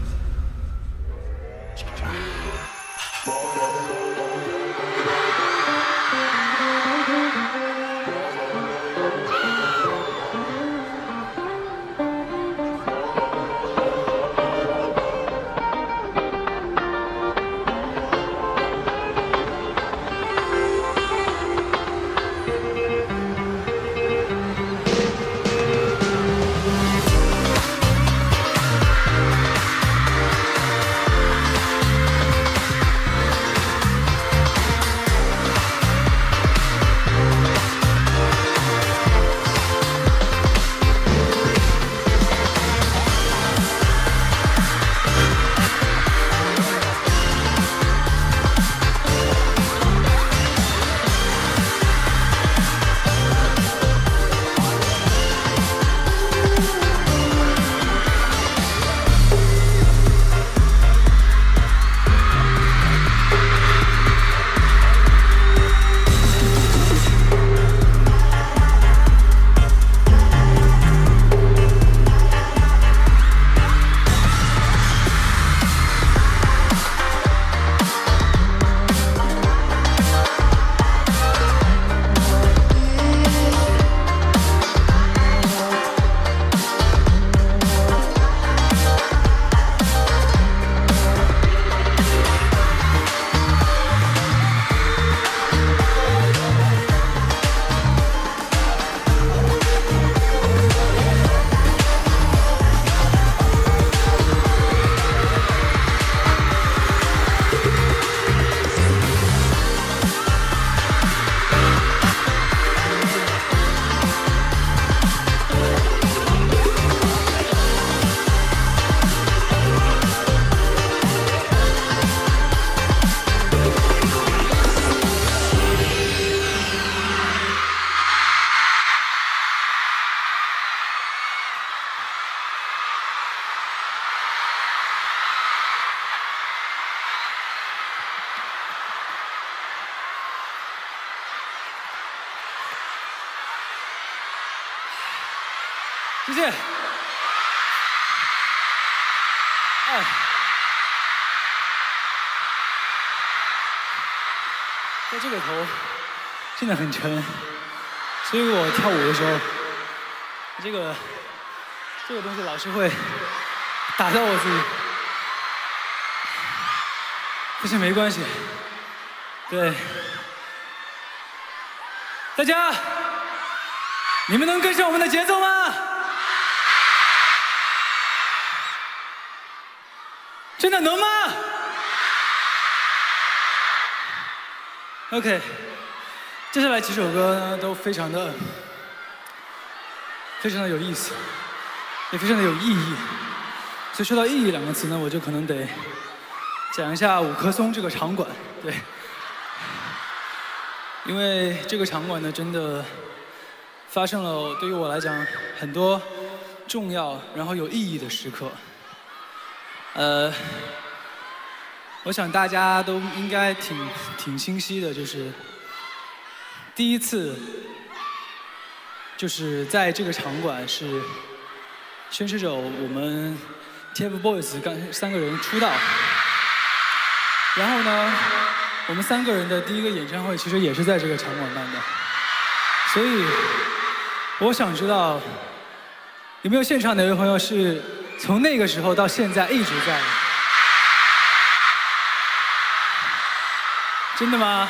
谢谢。哎，在这个头真的很沉，所以我跳舞的时候，这个这个东西老是会打到我自己。但是没关系，对，大家，你们能跟上我们的节奏吗？ 真的能吗 ？OK， 接下来几首歌呢都非常的、非常的有意思，也非常的有意义。所以说到意义两个词呢，我就可能得讲一下五棵松这个场馆，对，因为这个场馆呢，真的发生了对于我来讲很多重要然后有意义的时刻。呃，我想大家都应该挺挺清晰的，就是第一次，就是在这个场馆是宣示着我们 TFBOYS 刚三个人出道。然后呢，我们三个人的第一个演唱会其实也是在这个场馆办的，所以我想知道有没有现场哪位朋友是从那个时候到现在一直在的？真的吗？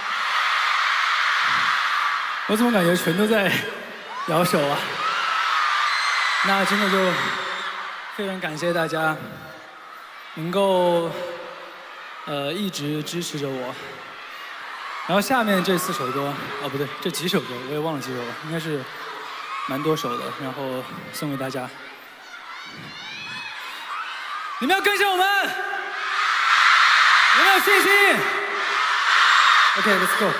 我怎么感觉全都在摇手啊？那真的就非常感谢大家能够呃一直支持着我。然后下面这四首歌，哦不对，这几首歌我也忘了几首了，应该是蛮多首的，然后送给大家。你们要跟上我们，有没有信心 ？OK，let's go。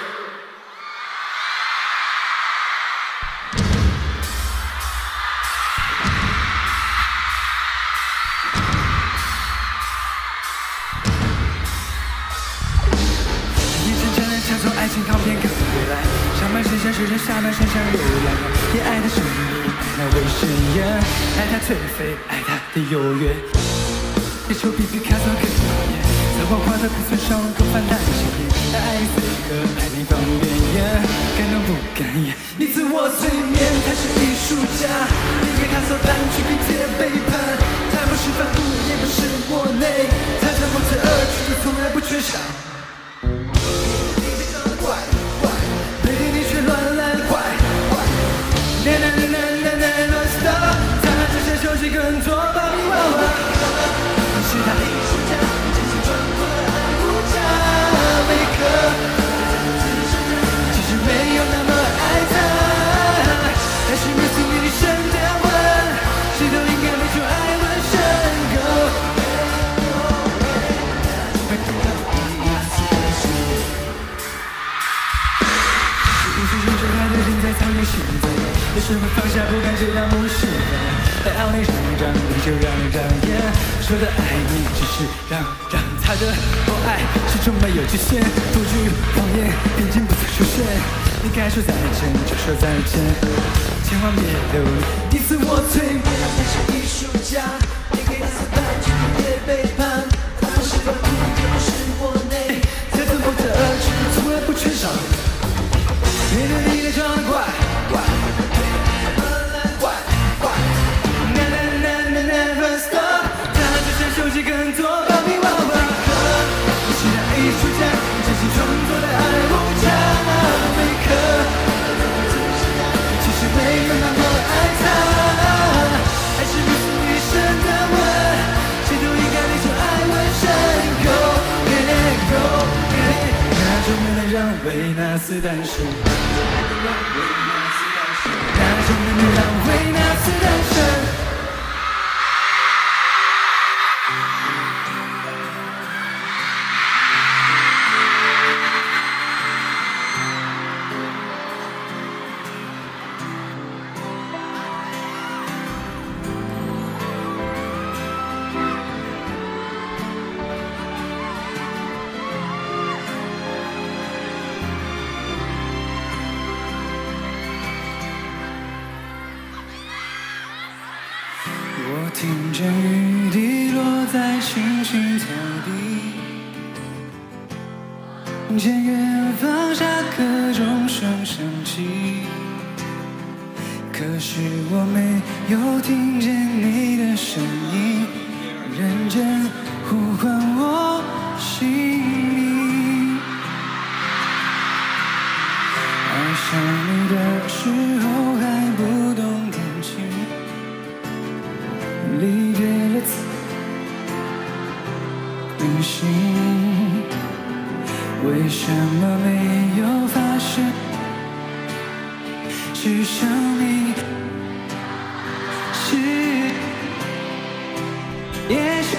从爱情靠边看回来，上半身像是人，下半身像流浪。也爱他神秘，爱他卫生烟，爱他颓废，爱他的优越。别臭屁屁看到更讨厌，在花花的不存上更泛滥的笑颜。爱爱你随和，爱你方便言，敢怒不敢言。你自我催眠，他是艺术家，你给他扫单曲并且背叛。他不是反骨，也不是窝内，他像不辞而去，就从来不缺少。背地里却乱来怪怪 ，never never never stop， 他只想休息更多芭比娃娃。你是他艺术家，真心装作的爱无价每颗，其实没有那么爱他，但是没有女生的吻，谁都应该被说爱问深沟。草原行走，有时候放下不敢这样无视的，爱傲你让让你就让让眼，说的爱你只是让让他的我爱始终没有极限，不惧谎言，边境不再出现。你该说再见就说再见，千万别留恋。你自我催眠，他是艺术家，你给他扫单曲也背叛，他不是反骨也不是窝内，他怎么得而去从来不缺少。面对你的装怪怪怪怪 ，never never never stop， 他只想休息更多芭比娃娃。你是那艺术家，真心创作的爱无价每颗，其实没有那么爱他，还是不是女生的吻，谁都应该被说爱问深沟 ，let it go， 那种能让维纳斯诞生。那种能让维纳斯诞生。我听见雨滴落在青青草地，听见远方下课钟声响起，可是我没有听见你的声音，认真呼唤我心里。爱上你的时候还不懂感情，离别了旅行，为什么没有发生？是生命，是也许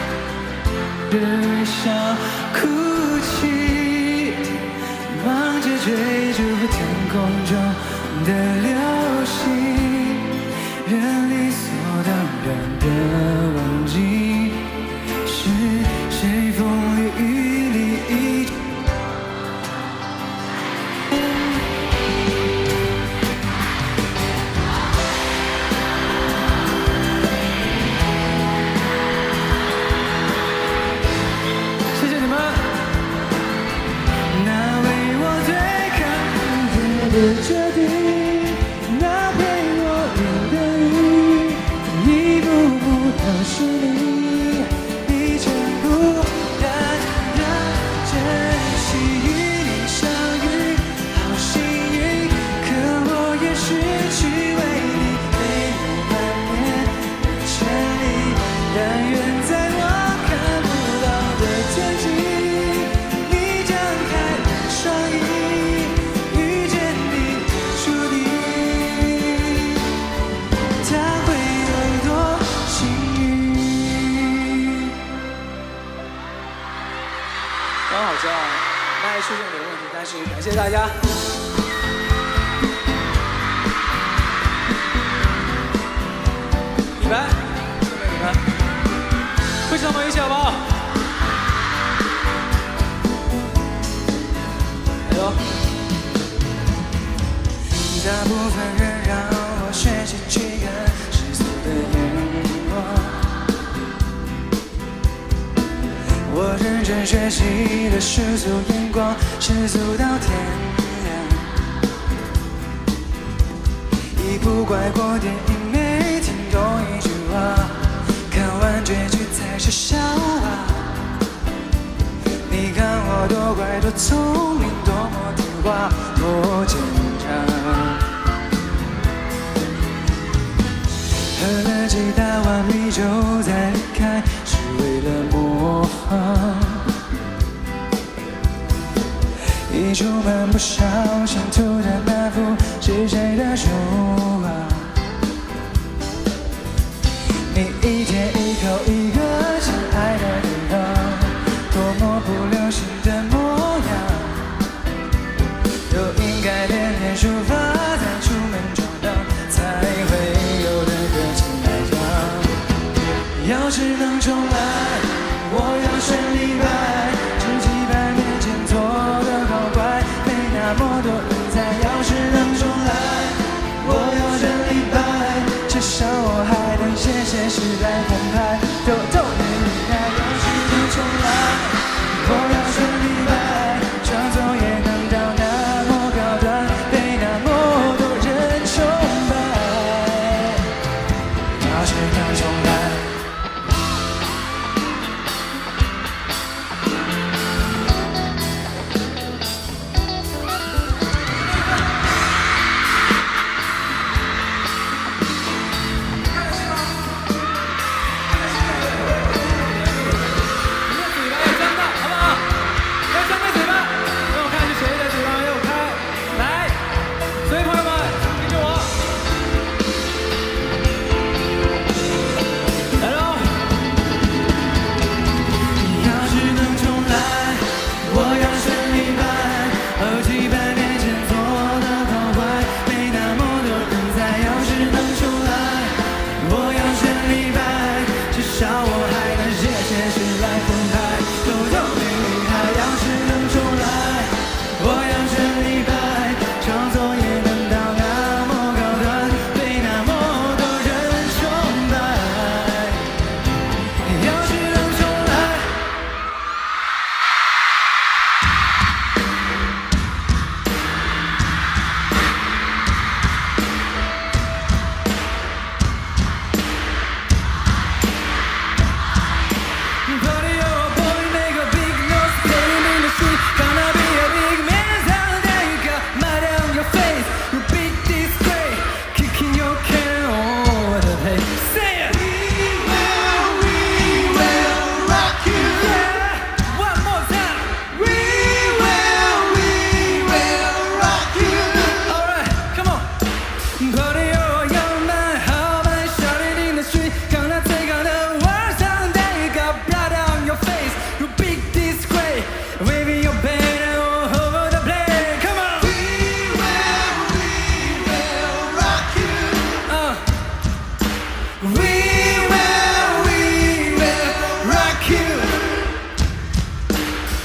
微笑哭泣，忙着追逐天空中的流星，人理所当然的忘记，是谁风里雨里一直谢谢你们，那为我对抗世界的决定，那陪我淋的雨，一幕幕都是你，你全部淡然珍惜，与你相遇好幸运，可我也失去为你没有半年的权利，但愿在我看不到的天际，你张开了双翼，遇见你的注定，它会有多幸运。 刚好这样，麦出现点问题，但是感谢大家。你们，谢谢你们，会唱吗？一起好不好？来喽！ 大部分人让我学习去看世俗的眼光，我认真学习的世俗眼光，世俗到天亮。一部怪过电影没听懂一句话，看完结局才是笑话。你看我多乖多聪明，多么听话，多坚强。喝了几大碗米酒再离开，是为了模仿。一出门不小心涂的那幅是谁的书啊？你一天一口一个亲爱的地方，多么不流行的模样，都应该练练书法，再出门闯荡，才会有的个亲爱讲。要是能重来，我要选李白，只几百年前做的好乖，没那么多人才。要是能重来，我要选李白，至少我还能写写诗来澎湃，逗逗你厉害。要是能重来，我要选李白，创作也能到那么高端，被那么多人崇拜。要是能重来。Buddy, you're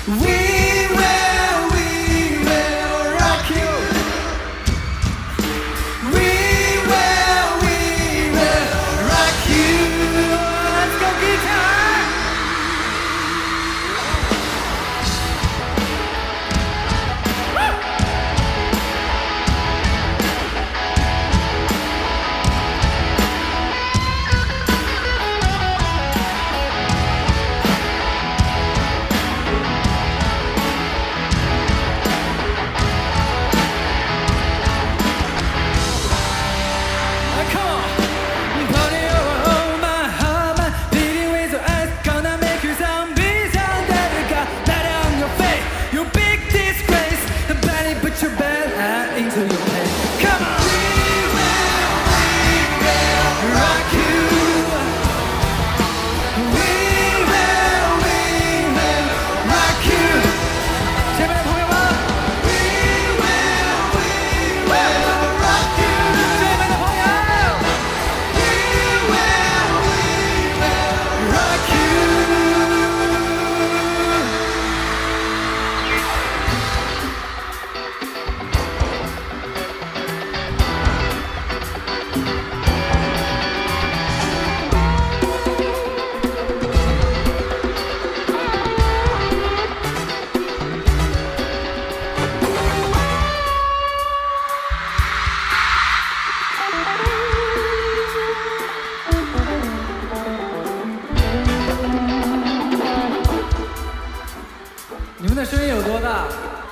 你们的声音有多大？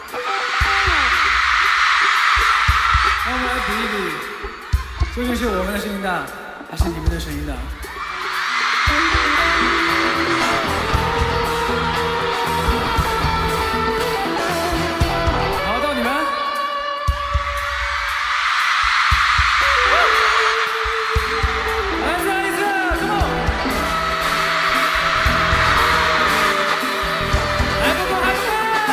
让我们来比一比，究竟是我们的声音大，还是你们的声音大？好，到你们。来，再来一次 ，come on！ 还不够，还不够！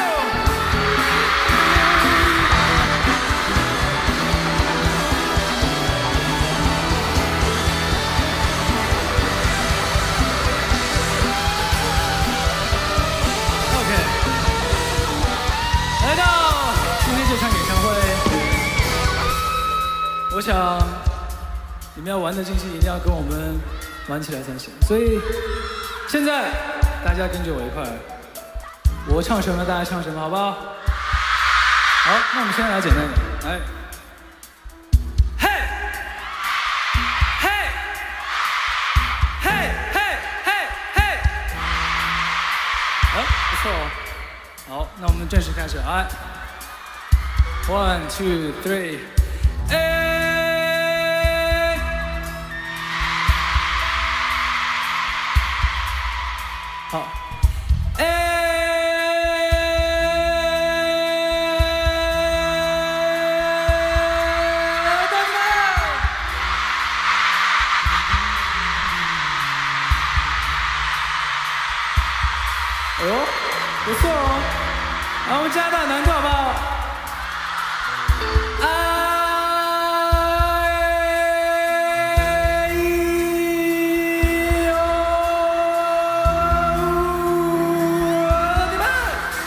来到今天这场演唱会，我想你们要玩的尽兴，一定要跟我们玩起来才行。所以现在大家跟着我一块儿，我唱什么大家唱什么，好不好？好，那我们先来简单点，来。 好，那我们正式开始，来 ，one two three， 哎，好，哎。 哎呦，不错哦！来，我们加大难度好不好？哎呦，你们！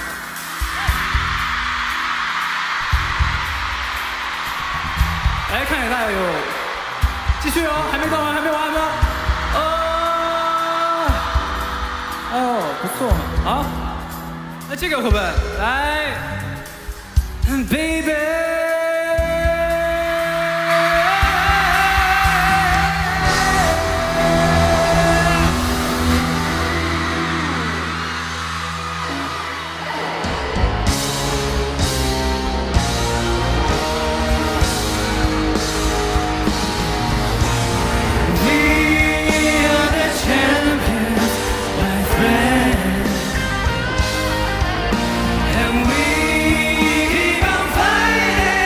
来，看起来大家有，继续哦，还没到完，还没完，还没完。哦。 哦，不错嘛，好，那这个会不会？来 ，baby。 And we keep on fighting.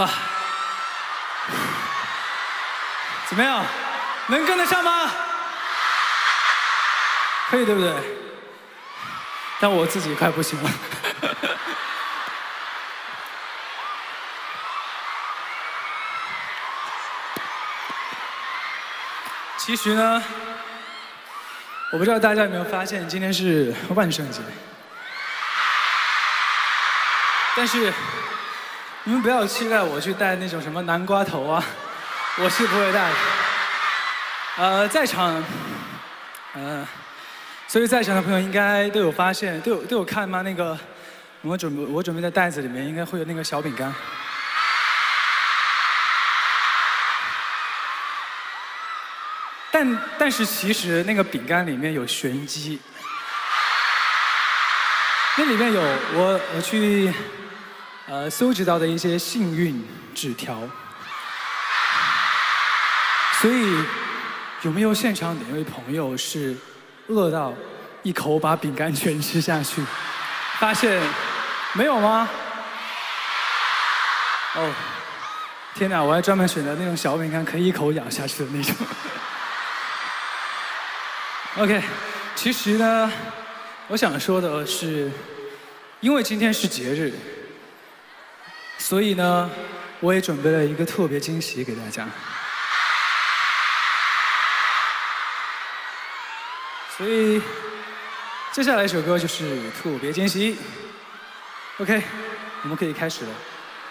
哇，怎么样？能跟得上吗？可以，对不对？但我自己快不行了。其实呢，我不知道大家有没有发现，今天是万圣节。但是你们不要期待我去戴那种什么南瓜头啊，我是不会戴的。呃，在场，呃，所以在场的朋友应该都有发现，都有都有看吗？那个我准备我准备的袋子里面应该会有那个小饼干。但但是其实那个饼干里面有玄机，那里面有我我去呃搜集到的一些幸运纸条，所以有没有现场哪位朋友是饿到一口把饼干全吃下去？发现没有吗？哦，天哪！我还专门选择那种小饼干可以一口咬下去的那种。OK， 其实呢，我想说的是，因为今天是节日，所以呢，我也准备了一个特别惊喜给大家。所以，接下来一首歌就是特别惊喜。OK， 我们可以开始了。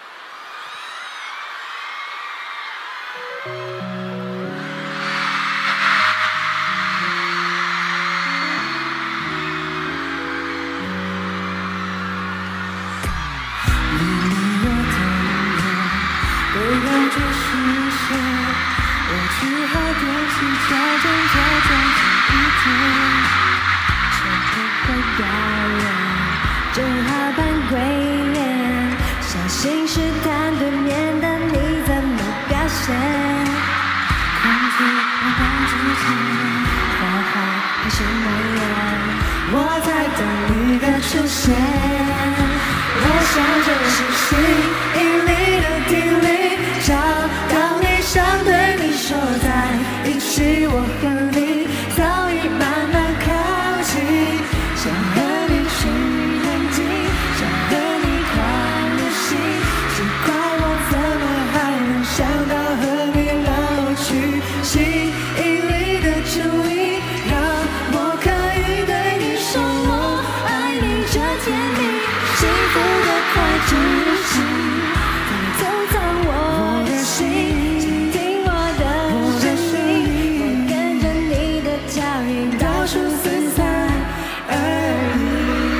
正好扮鬼脸，小心试探对面的你怎么表现。空气我刚之前，花花还是没有，我在等你的出现。我想这是吸引力的定律，找到你想对你说在一起，我和你早已慢慢靠近，想和你去。想和你看流星，奇怪我怎么还能想到和你老去？吸引力的注意，让我可以对你说我爱你，这甜蜜幸福的快窒息，在走藏我的心，倾听我的声音，我跟着你的脚印到处四散而已。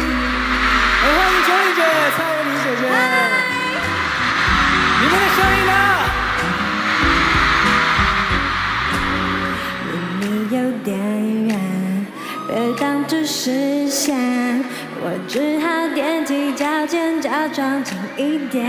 蔡依林姐姐，你们的声音呢？ 离你有点远，别挡住视线，我只好踮起脚尖，假装近一点。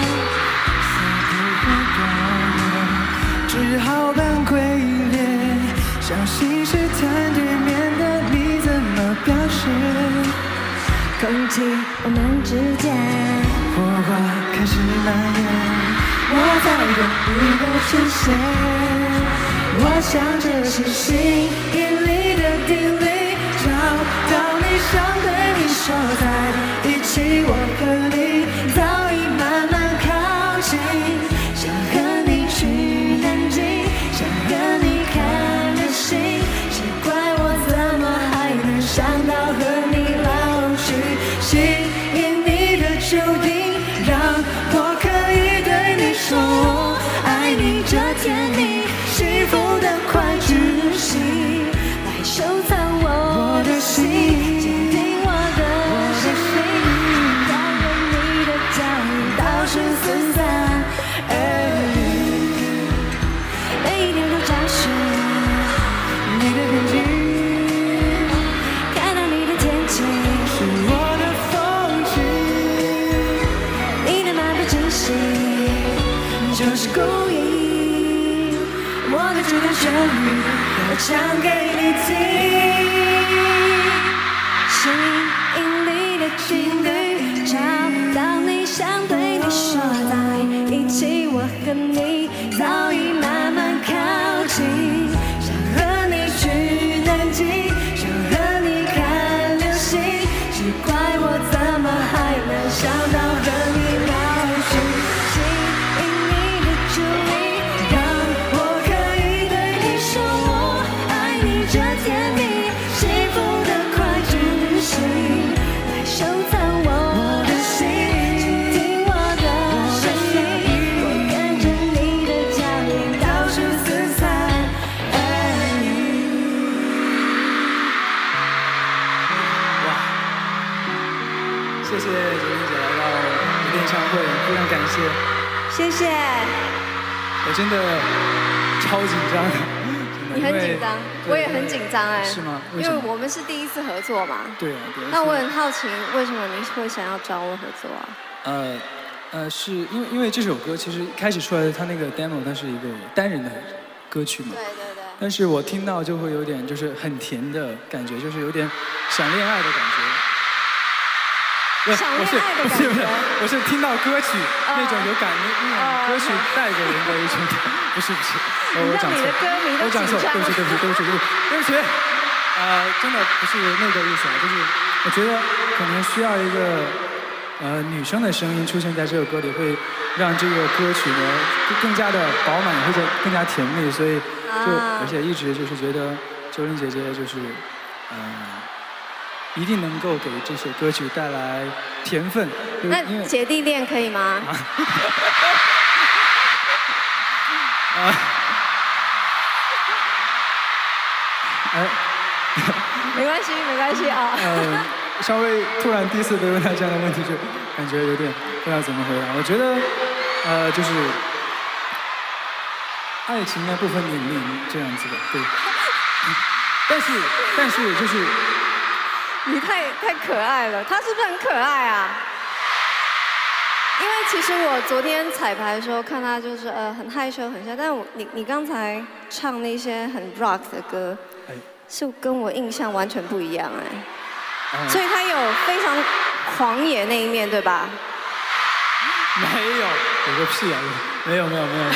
只好扮鬼脸，小心试探对面的你怎么表现。 空气我们之间， 火花开始蔓延， 我在等你的出现。 我想这是吸引力的定律，找到你想对你说在一起，我和你早已慢慢靠近，想和你去南极，想和你看流星，奇怪我怎么还能想到和你老去？吸引你的注意，让我可以对你说我爱你，这甜蜜幸福的快窒息，来收藏我的心，倾听我的声音，带着你的脚印到处四散而已，每一天都找寻你的痕迹，看到你的天气是我的风景，你的漫不经心就是故意，我的这段旋律要唱给你听。 吸引力的频率，找到你想对你说在一起。 甜蜜，幸福的快知识，来收藏我的心，倾听我的声音，我跟着你的脚印，到处四散而已。 哇！谢谢九零姐来到我的演唱会，非常感谢。 谢谢。 我真的超紧张的。 你很紧张，我也很紧张哎。 是吗？ 因为我们是第一次合作嘛。 对啊，对啊。 那我很好奇，为什么你会想要找我合作啊？ 呃，呃，是因为因为这首歌其实开始出来的，它那个 demo 它是一个单人的歌曲嘛。 对对对。 但是我听到就会有点就是很甜的感觉，就是有点想恋爱的感觉。 想恋爱的感觉。 不是不是，我是听到歌曲那种有感那那种歌曲带给人的一种，不是不是，我讲错，我讲错，对不起对不起对不起对不起对不起，呃，真的不是那个意思啊，就是我觉得可能需要一个呃女生的声音出现在这首歌里，会让这个歌曲呢更加的饱满或者更加甜蜜，所以就而且一直就是觉得周玲姐姐就是呃。一定能够给这首歌曲带来甜分。 那姐弟恋可以吗？ 啊，哎， 没关系，没关系啊。 呃，稍微突然第一次被问到这样的问题，就感觉有点不知道怎么回答。我觉得，呃，就是爱情呢不分年龄这样子的，对。但是，但是就是。 你太太可爱了，他是不是很可爱啊？因为其实我昨天彩排的时候看他就是呃很害羞很像，但是我你你刚才唱那些很 rock 的歌，哎、是跟我印象完全不一样哎、嗯，所以他有非常狂野那一面对吧？ 没有，有个屁啊！没有没有没有，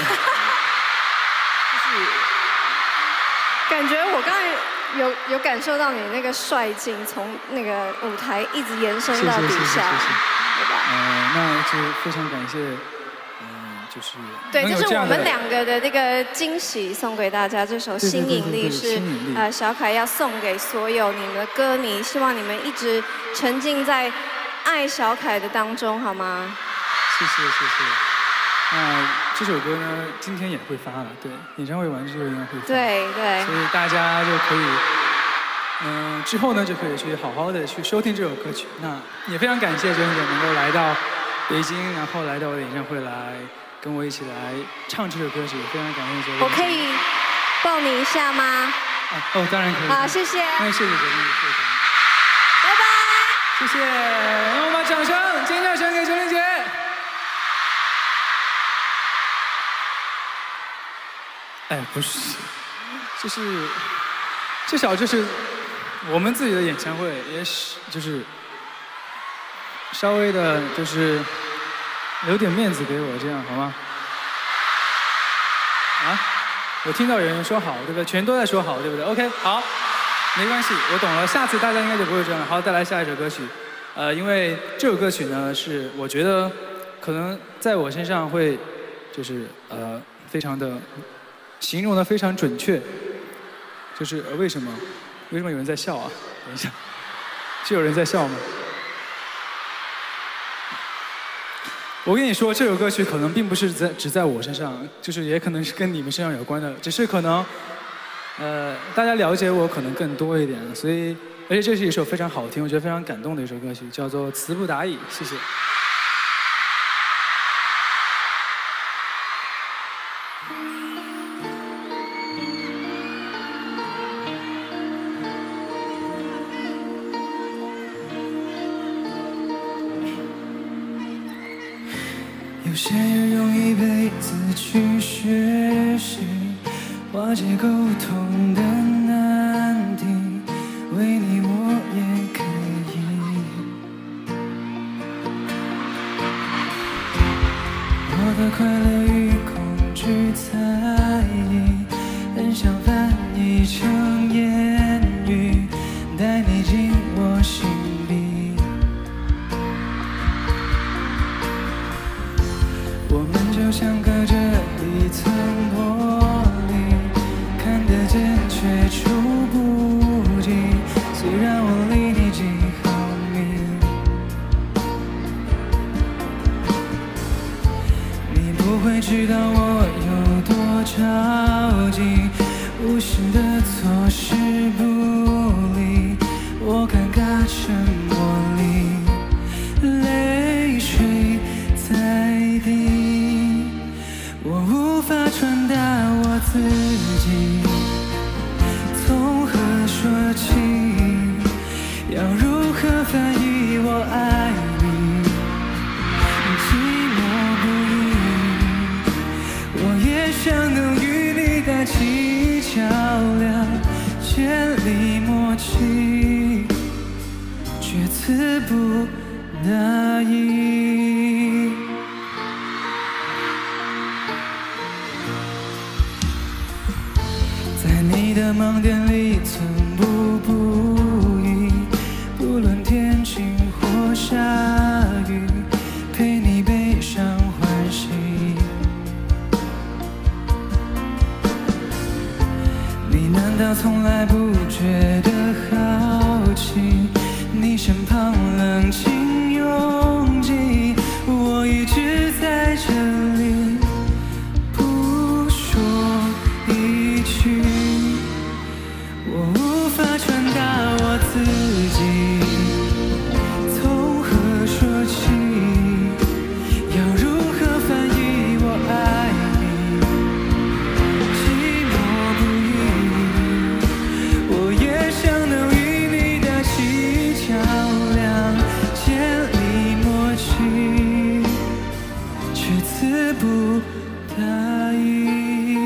就是感觉我刚才。有有感受到你那个帅劲，从那个舞台一直延伸到底下，对吧？ 呃，那就非常感谢，嗯、呃，就是对，就是我们两个的那个惊喜送给大家，这首《新引力》是呃小凯要送给所有你们的歌迷，希望你们一直沉浸在爱小凯的当中，好吗？ 谢谢谢谢。那这首歌呢，今天也会发了，对，演唱会完之后应该会发。 对对。 所以大家就可以，嗯、呃，之后呢就可以去好好的去收听这首歌曲。那也非常感谢周玲姐能够来到北京，然后来到我的演唱会来跟我一起来唱这首歌曲，非常感谢周玲姐。 我可以抱你一下吗？ 啊，哦，当然可以。 好，谢谢。 那谢谢周玲姐，谢谢。 拜拜。 谢谢，让我们把掌声、尖叫声给周玲姐。哎，不是，就是至少就是我们自己的演唱会，也是就是稍微的，就是留点面子给我，这样好吗？啊，我听到有人说好，对不对？全都在说好，对不对 ？OK， 好，没关系，我懂了。下次大家应该就不会这样了。好，再来下一首歌曲。呃，因为这首歌曲呢，是我觉得可能在我身上会就是呃非常的。形容的非常准确，就是为什么？为什么有人在笑啊？等一下，是有人在笑吗？我跟你说，这首歌曲可能并不是在只在我身上，就是也可能是跟你们身上有关的，只是可能，呃，大家了解我可能更多一点，所以，而且这是一首非常好听，我觉得非常感动的一首歌曲，叫做《词不达意》，谢谢。 有些人用一辈子去学习化解沟通的难题，为你我也可以。我的快乐与恐惧猜疑，很想翻译成言语，带你进我心里。我们就像隔着一层玻璃，看得见却里默契，却词不达意。在你的盲点里寸步不移，不论天晴或下雨，陪你悲伤欢喜。你难道从来不觉得好奇？你身旁冷清拥挤，我一直在这里不说一句。我无法传达我自己，从何说起？要如何翻译我爱你？寂寞不已，我也想能与你搭起桥梁，建立默契，却词不达意。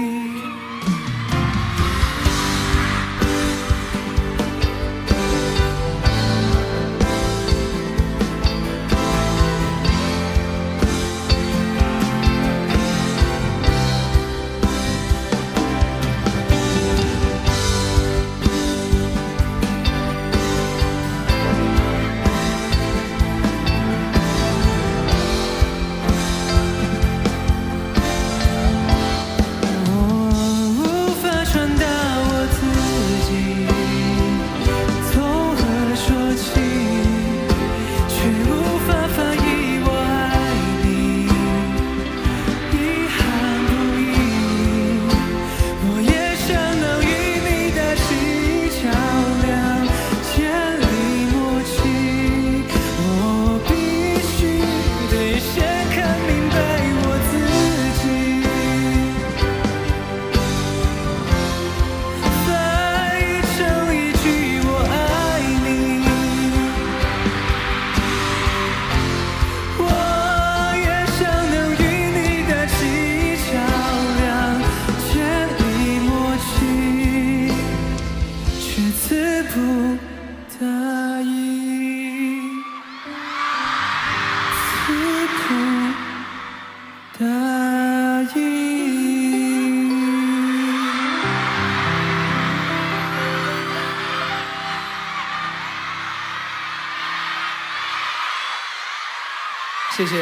谢谢。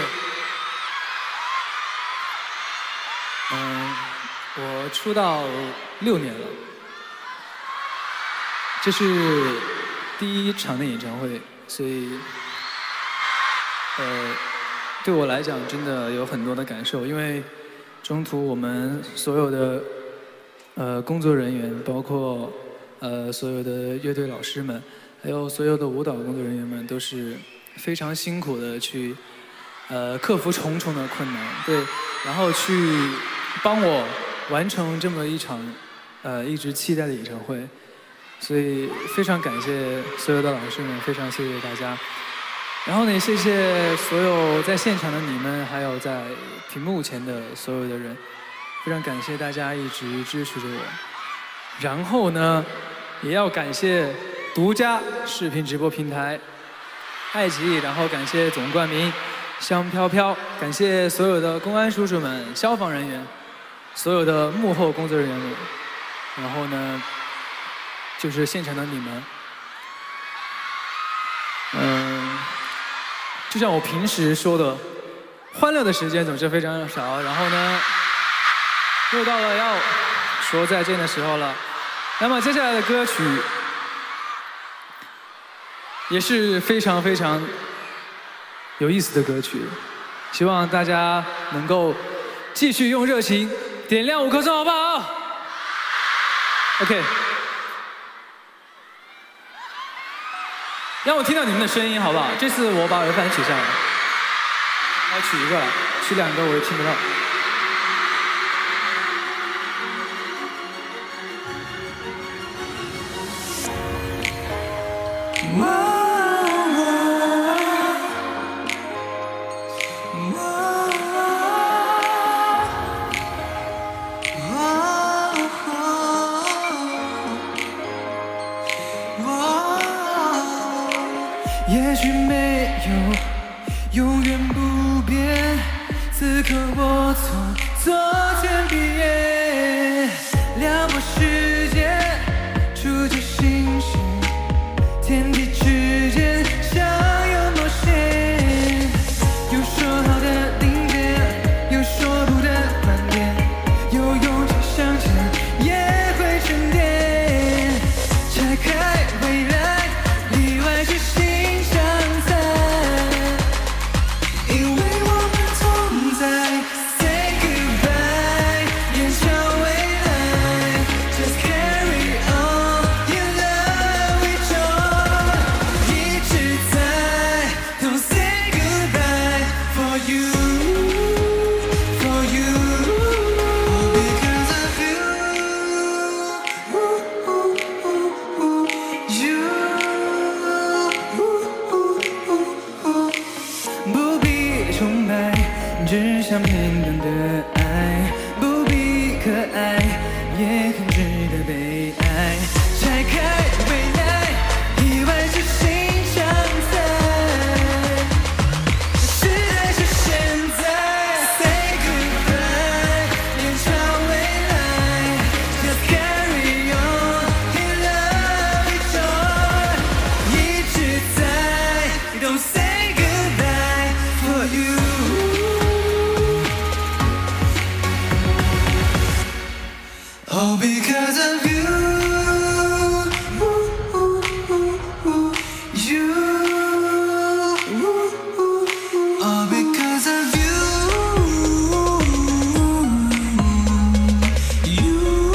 嗯，我出道六年了，这是第一场的演唱会，所以，呃，对我来讲真的有很多的感受，因为中途我们所有的呃工作人员，包括呃所有的乐队老师们，还有所有的舞蹈工作人员们，都是非常辛苦的去。呃，克服重重的困难，对，然后去帮我完成这么一场呃一直期待的演唱会，所以非常感谢所有的老师们，非常谢谢大家。然后呢，谢谢所有在现场的你们，还有在屏幕前的所有的人，非常感谢大家一直支持着我。然后呢，也要感谢独家视频直播平台爱奇艺，然后感谢总冠名。香飘飘，感谢所有的公安叔叔们、消防人员，所有的幕后工作人员们，然后呢，就是现场的你们。嗯，就像我平时说的，欢乐的时间总是非常少，然后呢，又到了要说再见的时候了。那么接下来的歌曲也是非常非常。有意思的歌曲，希望大家能够继续用热情点亮五颗钟，好不好 ？OK， 让我听到你们的声音，好不好？这次我把耳返取下来，来取一个了，取两个我也听不到。 也许没有永远不变。此刻我从昨天毕业，撩拨世界，触及心事，天地之间像有魔线，有说好的顶点，有说不的观点，有勇气向前，也会沉淀，拆开未来，意外是心相残，因为我们同在。Say goodbye， 延长未来 ，Just carry on， in love with joy， 一直在 ，Don't say goodbye for you。For you, all because of you, you， 不必崇拜，只想平等的爱，不必可爱，也很值得被爱。拆开未来，意外是心相残。时代是现在 ，Say goodbye， 延长未来 ，Just carry on， in love with joy， 一直在 ，Don't say goodbye for you。All because of you, you, all because of you, you，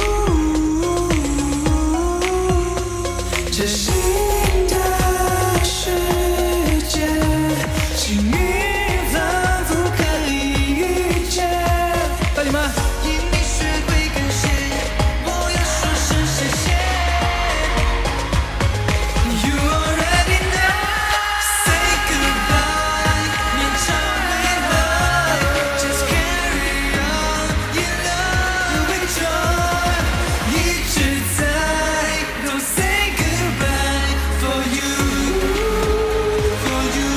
这新的世界，幸运仿佛可以预见。大姐们，因你学会感谢。我要说声谢谢。You already know， say goodbye， 延长未来 ，Just carry on， in love with joy， 一直在 ，Don't say goodbye for you，for you。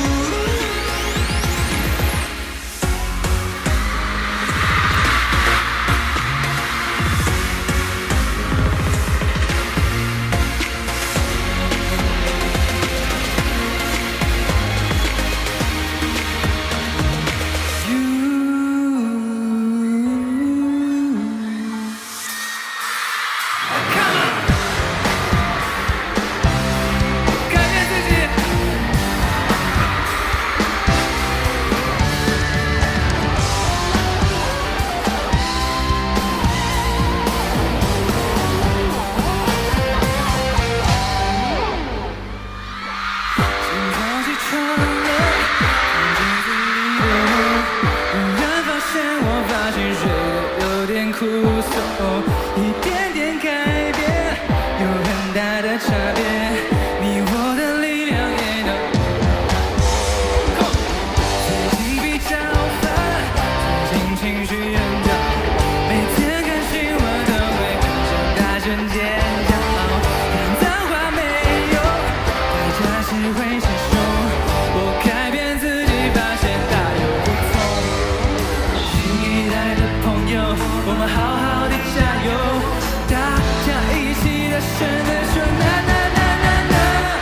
改变自己。今早起床了，看镜子里的我，忽然发现我发现睡得有点枯燥，一点点改变，有很大的差别。你我的力量也能。最近比较烦，最近情绪很高，每天看新闻都会很想大声尖叫，看脏话没有，大家是会接受。我改变自己，发现大有不同。新一代的朋友，我们好好的加油，大家一起大声地说呐呐呐呐呐。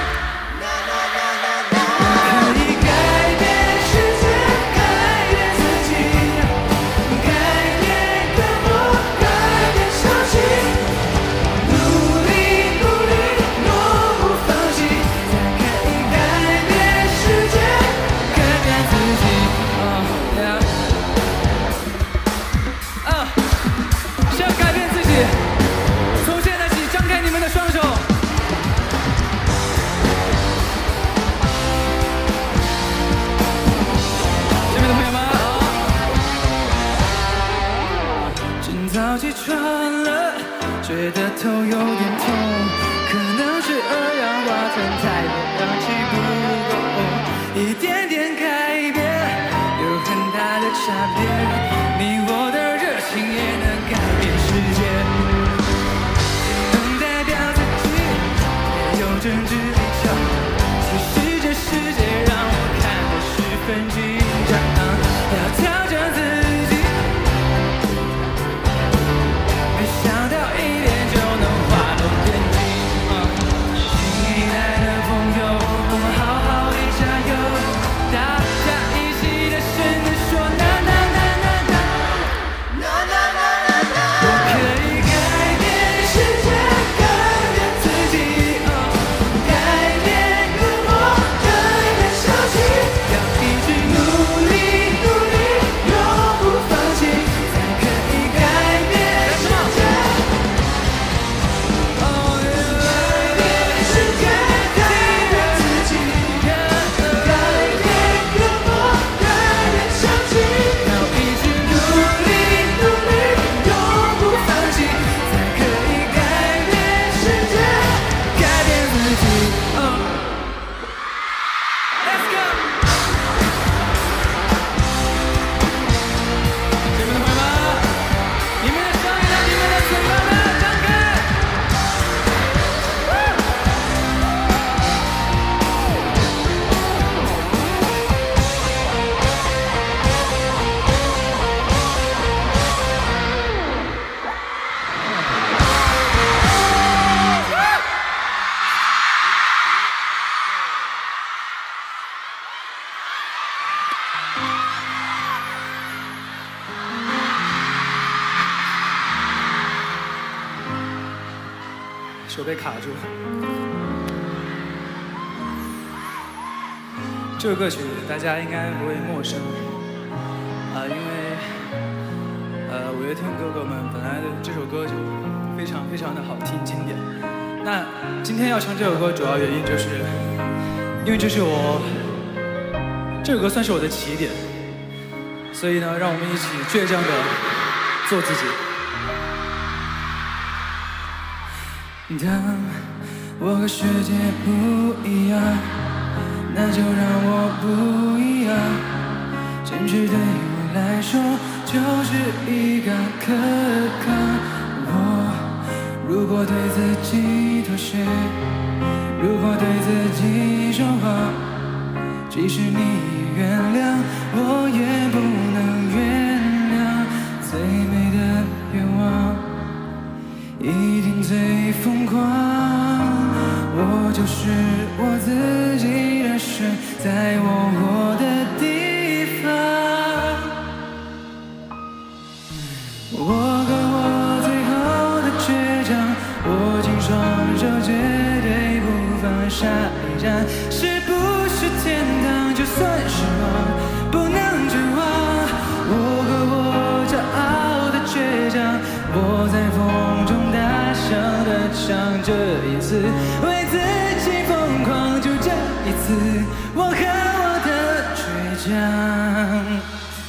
我可以改变世界，改变自己，改变个我，改变消息，努力努力，永不放弃，才可以改变世界，改变自己。哦呀，啊，想改变自己，从现在起张开你们的双手。这边的朋友们，今早起床了，觉得头有点痛，可能是二氧化碳太多，氧气不够，一点点改变，有很大的差别。你我的热情也能改变世界，能代表自己，也有政治立场。其实这世手被卡住。这首歌曲大家应该不会陌生啊，因为呃五月天哥哥们本来的这首歌就非常非常的好听经典。那今天要唱这首歌主要原因就是，因为这是我这首歌算是我的起点，所以呢，让我们一起倔强的做自己。 当我和世界不一样，那就让我不一样。坚持对我来说就是一个苛刻。我如果对自己妥协，如果对自己说谎，即使你也原谅，我也不能原谅。最美的愿望一定最疯狂，我就是我自己人生，在我活的地方。我和我最后的倔强，握紧双手，绝对不放下一站。是不是天堂？就算失望，不能绝望。我和我骄傲的倔强，我在风中大声地唱，这一次为自己疯狂，就这一次，我和我的倔强。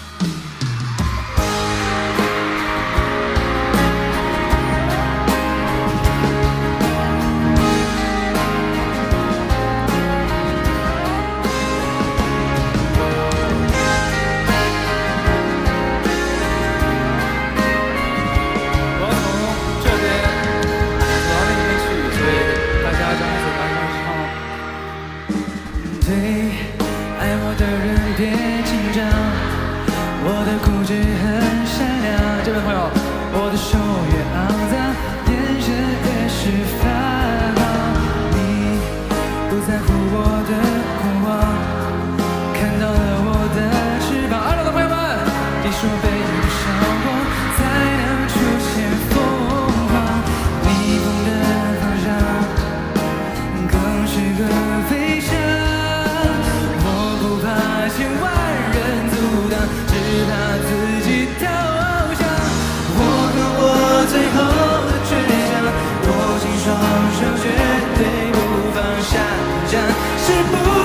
别紧张，我的固执很善良。这位朋友，我的手越肮脏，眼神越是发光。你不在乎我的过往，看到了我的翅膀。二楼的朋友们，别说被你伤过才能出现疯狂，逆风的方向更适合飞翔。千万人阻挡，只怕自己投降。我和我最后的倔强，握紧双手，绝对不放下一站。是不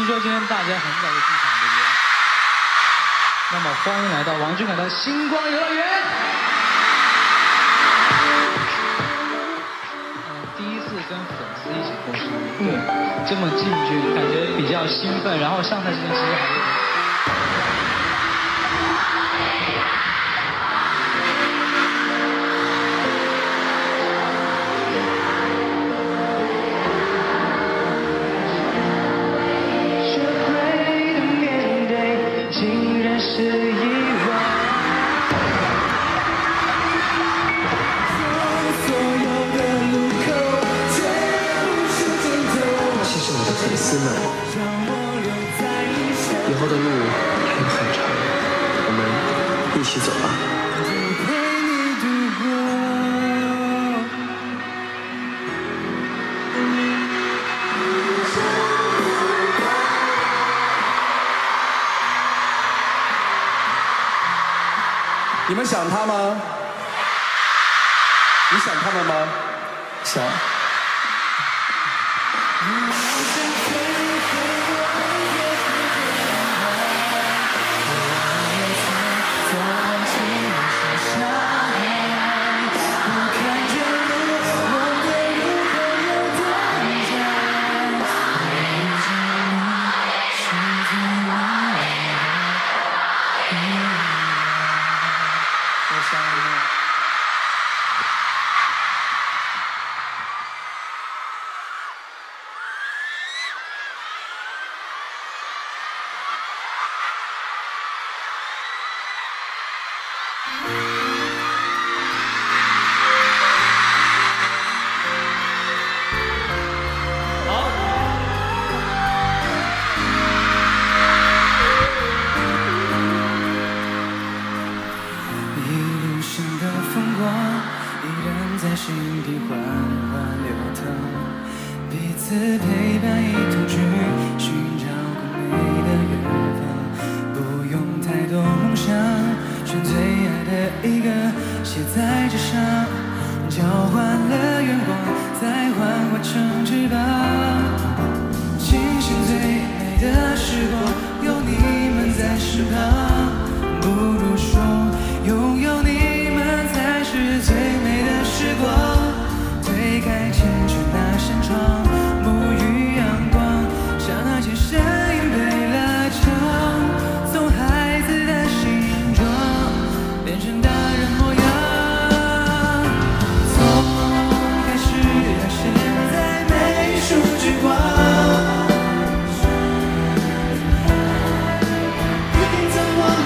听说今天大家很早就进场，对不对？那么欢迎来到王俊凯的星光游乐园。嗯，第一次跟粉丝一起过生日，对，这么近距离，感觉比较兴奋。然后上台之前其实还有点。 粉丝们，以后的路还有很长，我们一起走吧。 你们想他吗？你想他们吗？想。 忘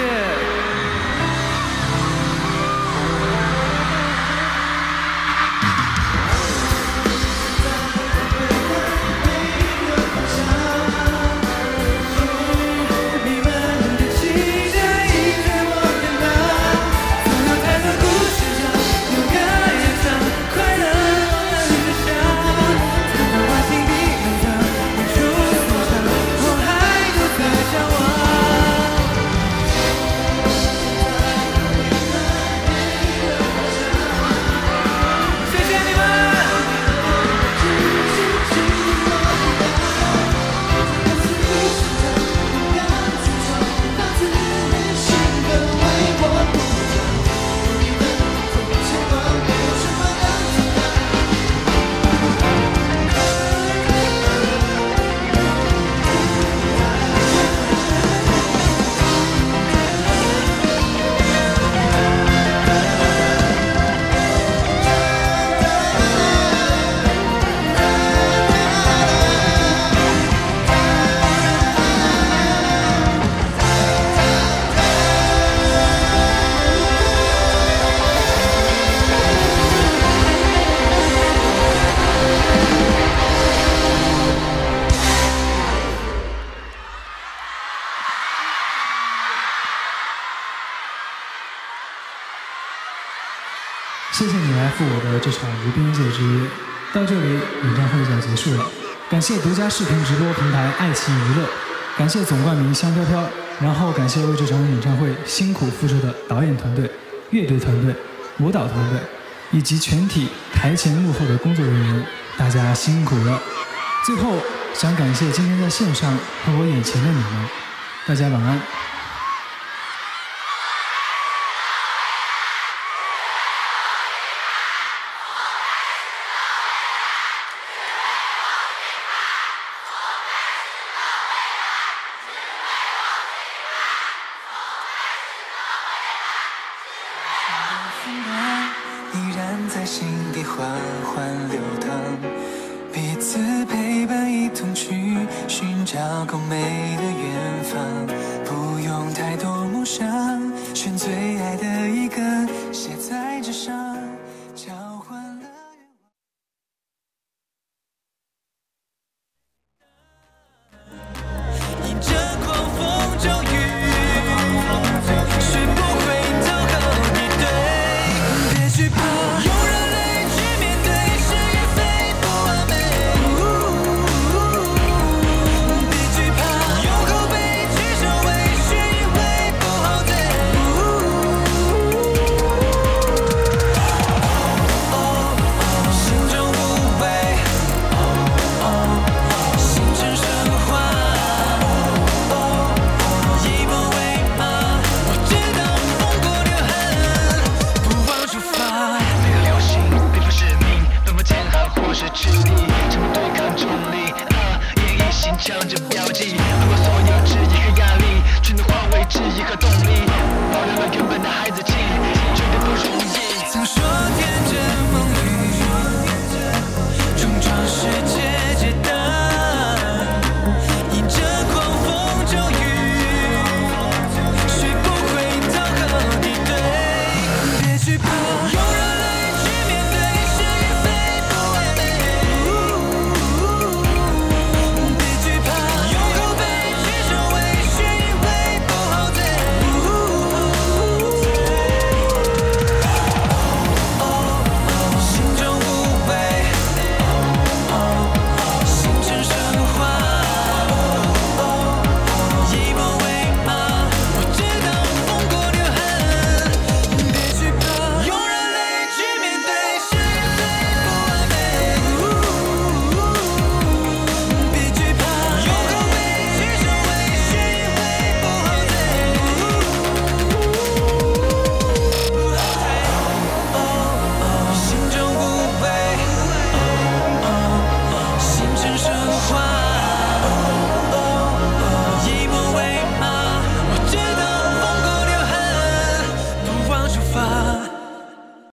谢谢你来赴我的这场无边界之约，到这里演唱会就要结束了。感谢独家视频直播平台爱奇艺娱乐，感谢总冠名香飘飘，然后感谢为这场演唱会辛苦付出的导演团队、乐队团队、舞蹈团队以及全体台前幕后的工作人员，大家辛苦了。最后想感谢今天在线上和我眼前的你们，大家晚安。 依然在心底缓缓流淌，彼此陪伴一同去寻找更美的远方。